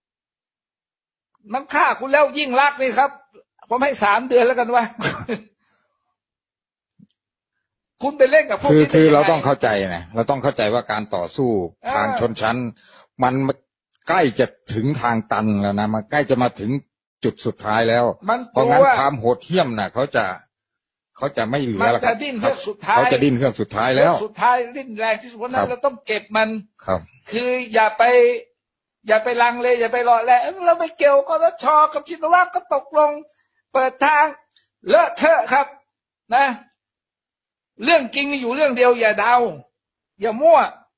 มันฆ่าคุณแล้วยิ่งรักนี่ครับผมให้สามเดือนแล้วกันว่าคุณไปเล่นกับพวกนี้คือคือเราต้องเข้าใจนะเราต้องเข้าใจว่าการต่อสู้ทางชนชั้นมันใกล้จะถึงทางตันแล้วนะมันใกล้จะมาถึงจุดสุดท้ายแล้วเพราะงั้นความโหดเหี้ยมน่ะเขาจะเขาจะไม่เหลือแล้วครับเขาจะดิ้นเครื่องสุดท้ายแล้วสุดท้ายดิ้นแรงที่สุดนั้นเราต้องเก็บมันครับคืออย่าไปอย่าไปลังเลอย่าไปรอแหละเราไม่เกี่ยวกสช.กับชินวัตรก็ตกลงเปิดทางเลอะเทอะครับนะเรื่องจริงอยู่เรื่องเดียวอย่าเดาอย่ามั่ว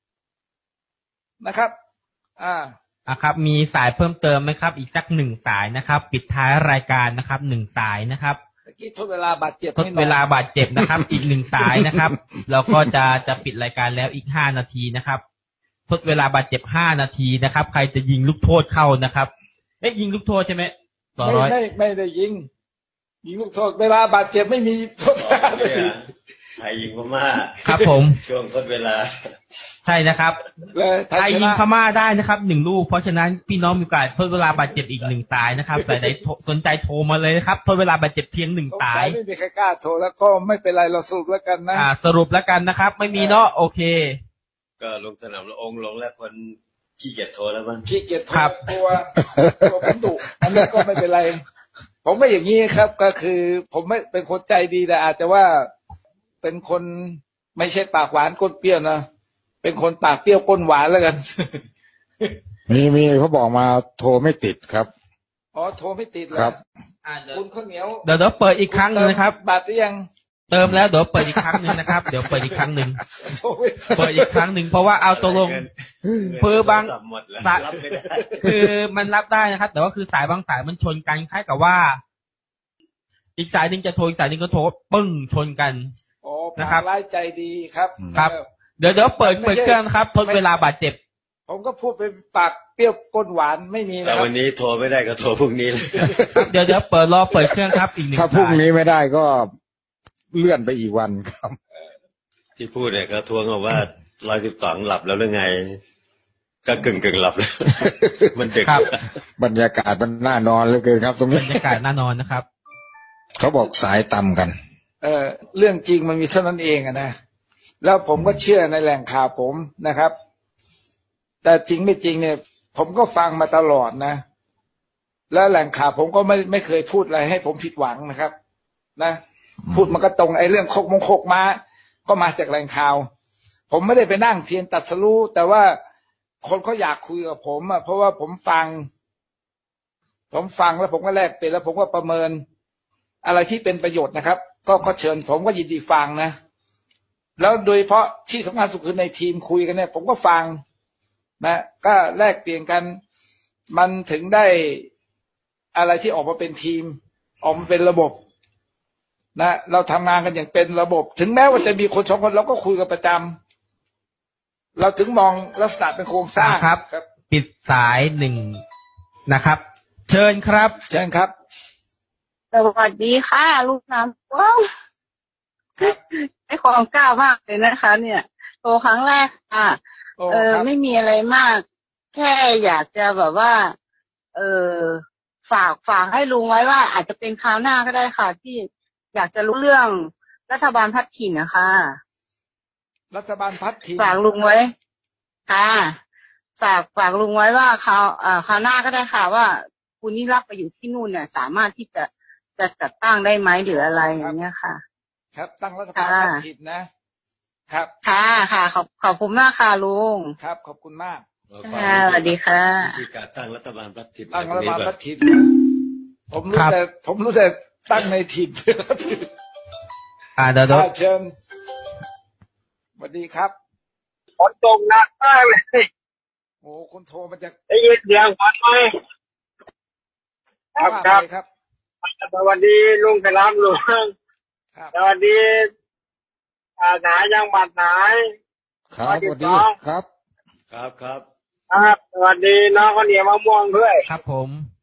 นะครับอ่าอ่ะครับมีสายเพิ่มเติมไหมครับอีกสักหนึ่งสายนะครับปิดท้ายรายการนะครับหนึ่งสายนะครับเมื่อกี้ทดเวลาบาดเจ็บทดเวลาบาดเจ็บนะครับ อีกหนึ่งสายนะครับแล้วก็จะจะปิดรายการแล้วอีกห้านาทีนะครับทดเวลาบาดเจ็บห้านาทีนะครับใครจะยิงลูกโทษเข้านะครับเอ๊ะยิงลูกโทษใช่ไหมต่อร้อยไม่ไม่ได้ยิงยิงลูกโทษเวลาบาดเจ็บไม่มีโทษไทยยิงพม่าครับผมช่วงทดเวลาใช่นะครับไทยยิงพม่าได้นะครับหนึ่งลูกเพราะฉะนั้นพี่น้องมีโอกาสทดเวลาบาดเจ็บอีกหนึ่งสายนะครับแต่ใดสนใจโทรมาเลยนะครับทดเวลาบาดเจ็บเพียงหนึ่งสายไม่มีใครกล้าโทรแล้วก็ไม่เป็นไรเราสรุปแล้วกันนะอ่าสรุปแล้วกันนะครับไม่มีเนาะโอเคก็ลงสนามละองค์ลงแล้วคนขี้เกียจโทรแล้วมั้งขี้เกียจโทรตัวตัวผมดุอันนี้ก็ไม่เป็นไรผมไม่อย่างนี้ครับก็คือผมไม่เป็นคนใจดีแต่อาจจะว่าเป็นคนไม่ใช่ปากหวานก้นเปรี้ยวนะเป็นคนปากเปรี้ยวก้นหวานแล้วกันมีมีเขาบอกมาโทรไม่ติดครับอ๋อโทรไม่ติดครับคุณข้าวเหนียวเดี๋ยวเดี๋ยวเปิดอีกครั้งนึงนะครับบัตรหรือยังเติมแล้วเดี๋ยวเปิดอีกครั้งนึงนะครับเดี๋ยวเปิดอีกครั้งนึงเปิดอีกครั้งนึงเพราะว่าเอาตัวลงเพื่อบางสายคือมันรับได้นะครับแต่ว่าคือสายบางสายมันชนกันคล้ายกับว่าอีกสายนึงจะโทรอีกสายนึงก็โทรปึ้งชนกันนะครับร้ายใจดีครับครับเดี๋ยวเดี๋ยวเปิดเปิดเครื่องครับทดเวลาบาดเจ็บผมก็พูดเป็นปากเปรี้ยวก้นหวานไม่มีนะแต่วันนี้โทรไม่ได้ก็โทรพรุ่งนี้เลยเดี๋ยวเดี๋ยวเปิดรอเปิดเครื่องครับอีกหนึ่งถ้าพรุ่งนี้ไม่ได้ก็เลื่อนไปอีกวันครับที่พูดเนี่ยก็ทวงว่าร้อยสิบสองหลับแล้วหรือไงก็กึ่งกึ่งหลับแล้วมันดึกบรรยากาศมันน่านอนเหลือเกินครับตรงนี้บรรยากาศน่านอนนะครับเขาบอกสายต่ำกันเออเรื่องจริงมันมีเท่านั้นเองอะนะแล้วผมก็เชื่อในแหล่งข่าวผมนะครับแต่จริงไม่จริงเนี่ยผมก็ฟังมาตลอดนะแล้วแหล่งข่าวผมก็ไม่ไม่เคยพูดอะไรให้ผมผิดหวังนะครับนะพูดมันก็ตรงไอ้เรื่องโคกมงโคกมาก็มาจากแหล่งข่าวผมไม่ได้ไปนั่งเทียนตัดสรู้แต่ว่าคนเขาอยากคุยกับผมอ่ะเพราะว่าผมฟังผมฟังแล้วผมก็แลกเปลี่ยนแล้วผมก็ประเมินอะไรที่เป็นประโยชน์นะครับก็ก็เชิญผมก็ยินดีฟังนะแล้วโดยเฉพาะที่สำคัญสุดคือในทีมคุยกันเนี่ยผมก็ฟังนะก็แลกเปลี่ยนกันมันถึงได้อะไรที่ออกมาเป็นทีมออกมาเป็นระบบนะเราทำงานกันอย่างเป็นระบบถึงแม้ว่าจะมีคนสองคนเราก็คุยกันประจำเราถึงมองลักษณะเป็นโครงสร้างครับปิดสายหนึ่งนะครับเชิญครับเชิญครับสวัสดีค่ะลูกน้ำว้าวไอ้ความกล้ามากเลยนะคะเนี่ยโตครั้งแรกอ่ะเออไม่มีอะไรมากแค่อยากจะแบบว่าเออฝากฝากให้ลุงไว้ว่าอาจจะเป็นคราวหน้าก็ได้ค่ะที่อยากจะรู้เรื่องรัฐบาลพัดถิ่นนะคะรัฐบาลพัดถิ่นฝากลุงไว้ค่ะฝากฝากลุงไว้ว่าคราวอ่าคราวหน้าก็ได้ค่ะว่าคุณยิ่งรักไปอยู่ที่นู่นเนี่ยสามารถที่จะจะจัดตั้งได้ไหมหรืออะไรอย่างเงี้ยค่ะครับตั้งรัฐบาลพัดถิ่นนะครับค่ะค่ะขอบขอบคุณมากค่ะลุงครับขอบคุณมากค่ะสวัสดีค่ะที่การตั้งรัฐบาลพัดถิ่นตั้งรัฐบาลพัดถิ่นผมรู้แต่ผมรู้แต่ตั้งในถิ่นอ่าเดี๋ยวเชิญสวัสดีครับฝนตกหนักมากเลยโอ้คุณโทรมาจากได้ยินเสียงฝนไหมครับครับสวัสดีลุงกระลำลุงสวัสดีอ่าหนายังบัดหนายครับสวัสดีครับครับครับครับสวัสดีน้องข้าวเหนียวมะม่วงด้วยครับผม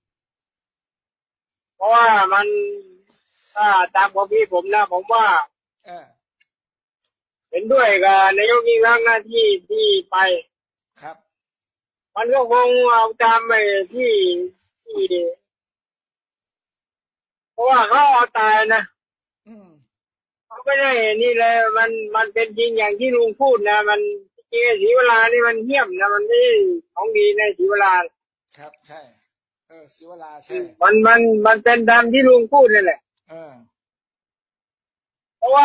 เพราะว่ามันถ้าตามความคิดผมนะผมว่าเห็นด้วยกับนายกยิ่งรักษณ์หน้าที่ที่ไปครับมันก็คงเอาตามไปที่ที่เพราะว่าเขาเอาตายนะเขาไม่ได้นี่เลยมันมันเป็นจริงอย่างที่ลุงพูดนะมันจริงศรีวรานี่มันเหี้ยมนะมันไม่ของดีในศรีวราครับใช่เออศรีวราใช่มันมันมันเป็นตามที่ลุงพูดนั่นแหละเออเพราะว่า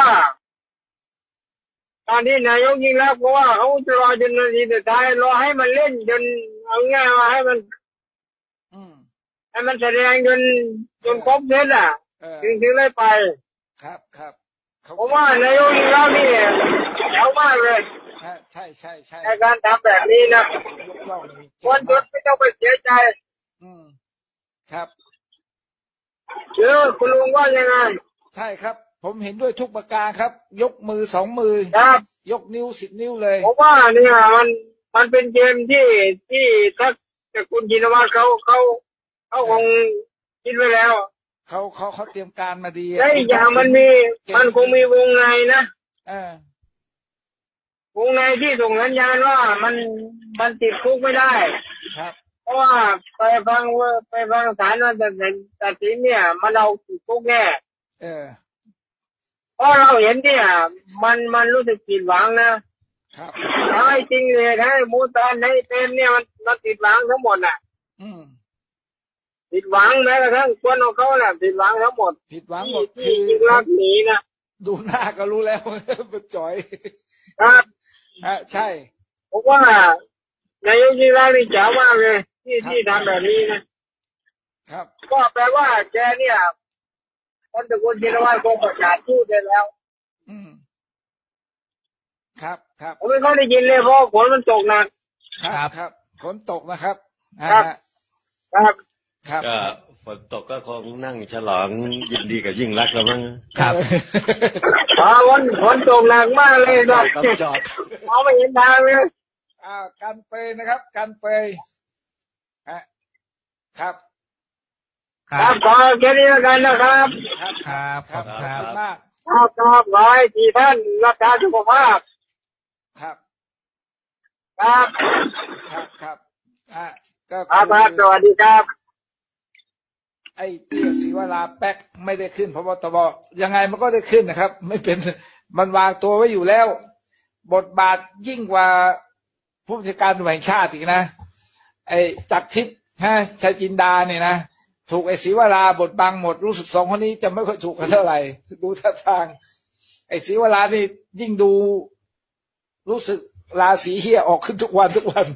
ตอนที่นายกยิ่งรักษณ์เพราะว่าเขาจะรอจนนาทีสุดท้ายรอให้มันเล่นจนเอาง่ายว่าให้มันให้มันแสดงจนจนครบเซตอ่ะถึงถึงได้ไปครับครับผมว่านายกยิ่งรักษณ์นี่แจ๋วมากเลยใช่ใช่ใช่ในการทำแบบนี้นะคนจนไม่ต้องไปเสียใจอืมครับเดี๋ยวคุณลุงว่ายังไงใช่ครับผมเห็นด้วยทุกประการครับยกมือสองมือครับยกนิ้วสิบนิ้วเลยผมว่าเนี่ยมันมันเป็นเกมที่ที่ถ้าแต่คุณจินวัฒน์เขาเขาเขาคงคิดไว้แล้วเขาเขาเขาเตรียมการมาดีและอีกอย่างมันมีมันคงมีวงในนะเออวงในที่ส่งสัญญาณว่ามันมันติดคุกไม่ได้ครับเพราะว่าไปฟังไปฟังศาลว่าตัดสินตัดสินเนี่ยมันเอาติดคุกแน่เออเพราะเราเห็นเนี่ยมันมันรู้สึกผิดหวังนะครับถ้าไม่จริงเลยถ้ามูตานให้เต็มเนี่ยมันมันติดหวังทั้งหมดน่ะอืมผิดหวังแม้กระทั่งคนของเขาน่ะผิดหวังทั้งหมดผิดหวังหมดคือรักหนีนะดูหน้าก็รู้แล้วมันจ่อยครับอ่ะใช่ผมว่านายกยิ่งรักษณ์นี่จ๋ามากเลยที่ที่ทำแบบนี้นะครับก็แปลว่าแกเนี่ยคนตะโกนจินวัฒน์คงประกาศพูดได้แล้วอืมครับครับผมไม่ค่อยได้ยินเลยเพราะฝนมันตกหนักครับครับฝนตกนะครับครับครับครับก็ฝนตกก็คงนั่งฉลองยินดีกับยิ่งรักแล้วมั้งครับอ๋อวันฝนตกหนักมากเลยครับจอดมองไม่เห็นทางเลยอ่าการเปยนะครับการเปยฮะครับครับขอแค่นี้แล้วกันนะครับครับครับครับมากครับครับขอให้ที่ท่านรักษาสุขภาพครับครับครับครับอ่าก็ครับสวัสดีครับไอ้เตี้ยศรีวราแป๊กไม่ได้ขึ้นพบตบยังไงมันก็ได้ขึ้นนะครับไม่เป็นมันวางตัวไว้อยู่แล้วบทบาทยิ่งกว่าผู้บัญชาการตำรวจแห่งชาติอีกนะไอ้จักรทิพย์ฮะชัยจินดาเนี่ยนะถูกไอ้ศรีวราบทบังหมดรู้สึกสองคนนี้จะไม่ค่อยถูกกันเท่าไหร่ดูท่าทางไอ้ศรีวรานี่ยิ่งดูรู้สึกราศีเฮียออกขึ้นทุกวันทุกวัน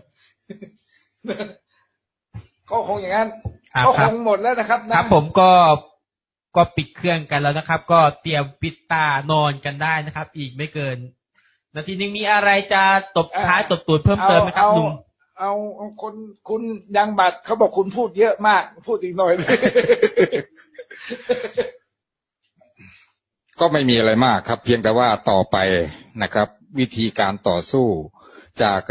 ก็คงอย่างนั้นก็คงหมดแล้วนะครับครับผมก็ก็ปิดเครื่องกันแล้วนะครับก็เตรียมปิดตานอนกันได้นะครับอีกไม่เกินนาทีนึงมีอะไรจะตบท้ายตบตูดเพิ่มเติมไหมครับลุงเอาคนคุณยังบัตรเขาบอกคุณพูดเยอะมากพูดอีกหน่อยเลยก็ไม่มีอะไรมากครับเพียงแต่ว่าต่อไปนะครับวิธีการต่อสู้จาก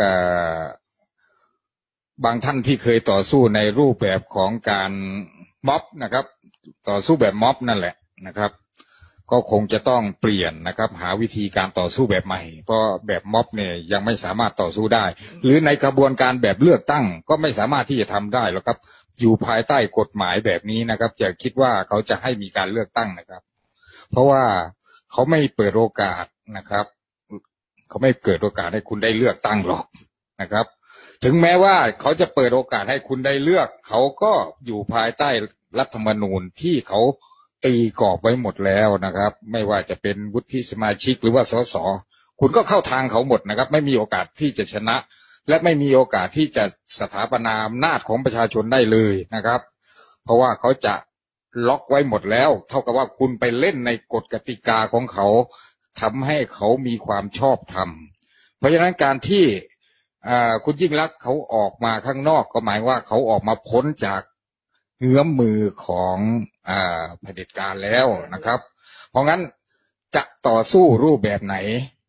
บางท่านที่เคยต่อสู้ในรูปแบบของการม็อบนะครับต่อสู้แบบม็อบนั่นแหละนะครับก็คงจะต้องเปลี่ยนนะครับหาวิธีการต่อสู้แบบใหม่เพราะแบบม็อบเนี่ยยังไม่สามารถต่อสู้ได้หรือในกระบวนการแบบเลือกตั้งก็ไม่สามารถที่จะทำได้หรอกครับอยู่ภายใต้กฎหมายแบบนี้นะครับจะคิดว่าเขาจะให้มีการเลือกตั้งนะครับเพราะว่าเขาไม่เปิดโอกาสนะครับเขาไม่เกิดโอกาสให้คุณได้เลือกตั้งหรอกนะครับถึงแม้ว่าเขาจะเปิดโอกาสให้คุณได้เลือกเขาก็อยู่ภายใต้รัฐธรรมนูญที่เขาตีกรอบไว้หมดแล้วนะครับไม่ว่าจะเป็นวุฒิสมาชิกหรือว่าสสคุณก็เข้าทางเขาหมดนะครับไม่มีโอกาสที่จะชนะและไม่มีโอกาสที่จะสถาปนาอำนาจของประชาชนได้เลยนะครับเพราะว่าเขาจะล็อกไว้หมดแล้วเท่ากับว่าคุณไปเล่นในกฎกติกาของเขาทำให้เขามีความชอบธรรมเพราะฉะนั้นการที่คุณยิ่งลักษณ์เขาออกมาข้างนอกก็หมายว่าเขาออกมาพ้นจากเงื้อมมือของอ่าเผด็จการแล้วนะครับเพราะงั้นจะต่อสู้รูปแบบไหน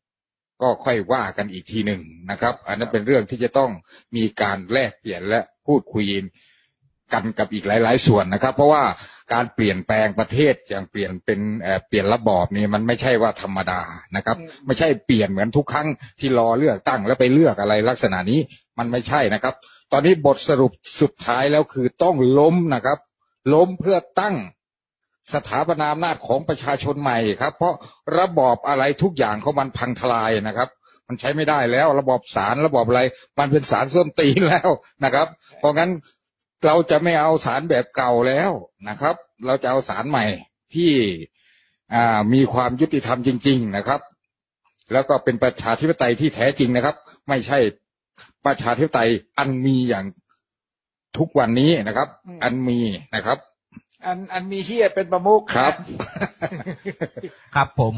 ก็ค่อยว่ากันอีกทีหนึ่งนะครับอันนั้นเป็นเรื่องที่จะต้องมีการแลกเปลี่ยนและพูดคุยกันกับอีกหลายๆส่วนนะครับเพราะว่าการเปลี่ยนแปลงประเทศอย่างเปลี่ยนเป็นเอ่อเปลี่ยนระบอบนี่มันไม่ใช่ว่าธรรมดานะครับไม่ใช่เปลี่ยนเหมือนทุกครั้งที่รอเลือกตั้งแล้วไปเลือกอะไรลักษณะนี้มันไม่ใช่นะครับตอนนี้บทสรุปสุดท้ายแล้วคือต้องล้มนะครับล้มเพื่อตั้งสถาปนาอำนาจของประชาชนใหม่ครับเพราะระบอบอะไรทุกอย่างของมันพังทลายนะครับมันใช้ไม่ได้แล้วระบอบศาลระบอบอะไรมันเป็นศาลส้นตีนแล้วนะครับเพราะงั้นเราจะไม่เอาศาลแบบเก่าแล้วนะครับเราจะเอาศาลใหม่ที่อ่ามีความยุติธรรมจริงๆนะครับแล้วก็เป็นประชาธิปไตยที่แท้จริงนะครับไม่ใช่ประชาธิปไตยอันมีอย่างทุกวันนี้นะครับอันมีนะครับอันอันมีเฮียเป็นประมุขครับครับผม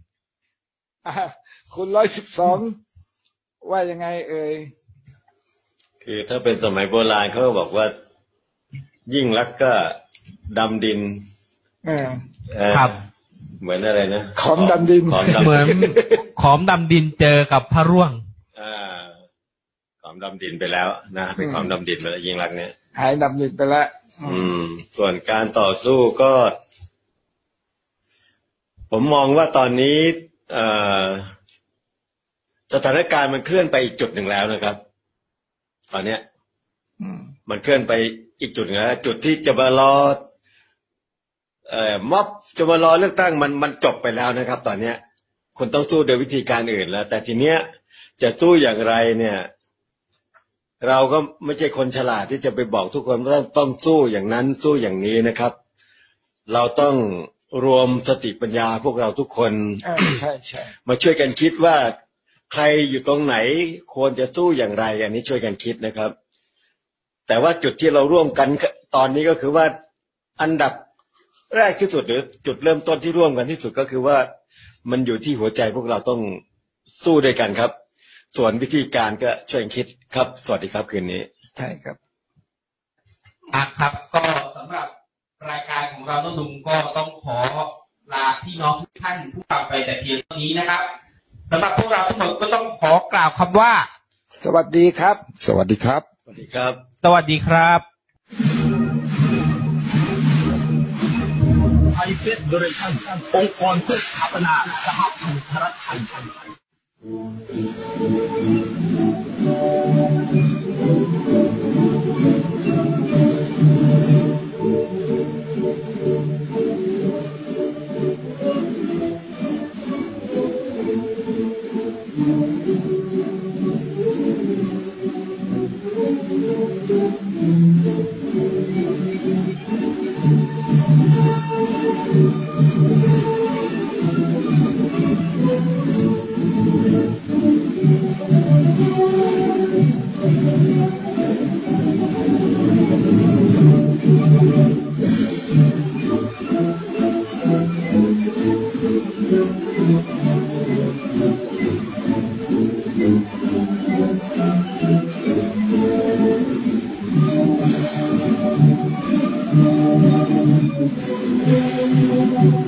คุณร้อยสิบสองว่ายังไงเอ่ยคือถ้าเป็นสมัยโบราณเขาบอกว่ายิ่งรักก็ดำดินครับเหมือนอะไรนะขอมดำดินเหมือนขอมดำดินเจอกับพระร่วงอ่าขอมดำดินไปแล้วนะเป็นขอมดำดินไปแล้วยิ่งรักเนี่ยหายดำดินไปแล้วอืมส่วนการต่อสู้ก็ผมมองว่าตอนนี้เอ่อสถานการณ์มันเคลื่อนไปอีกจุดหนึ่งแล้วนะครับตอนเนี้ยมันเคลื่อนไปอีกจุดนึงแล้วจุดที่จะมารอเอ่อม็อบจะมารอเลือกตั้งมันมันจบไปแล้วนะครับตอนเนี้ยคุณต้องสู้โดยวิธีการอื่นแล้วแต่ทีเนี้ยจะสู้อย่างไรเนี่ยเราก็ไม่ใช่คนฉลาดที่จะไปบอกทุกคนว่าต้องต้องสู้อย่างนั้นสู้อย่างนี้นะครับเราต้องรวมสติปัญญาพวกเราทุกคนใช่ใช่มาช่วยกันคิดว่าใครอยู่ตรงไหนควรจะสู้อย่างไรอันนี้ช่วยกันคิดนะครับแต่ว่าจุดที่เราร่วมกันตอนนี้ก็คือว่าอันดับแรกที่สุดหรือจุดเริ่มต้นที่ร่วมกันที่สุดก็คือว่ามันอยู่ที่หัวใจพวกเราต้องสู้ด้วยกันครับส่วนวิธีการก็ช่วยคิดครับสวัสดีครับคืนนี้ใช่ครับอ่ะครับก็สำหรับรายการของเราต้องดุมก็ต้องขอลาพี่น้องทุกท่านผู้ฟังไปแต่เพียงเท่านี้นะครับสำหรับพวกเราทั้งหมดก็ต้องขอกล่าวคำว่าสวัสดีครับสวัสดีครับสวัสดีครับสวัสดีครับไทยเฟดเดเรชั่นองค์กรเพื่อสถาปนาสหพันธรัฐไทย Thank you.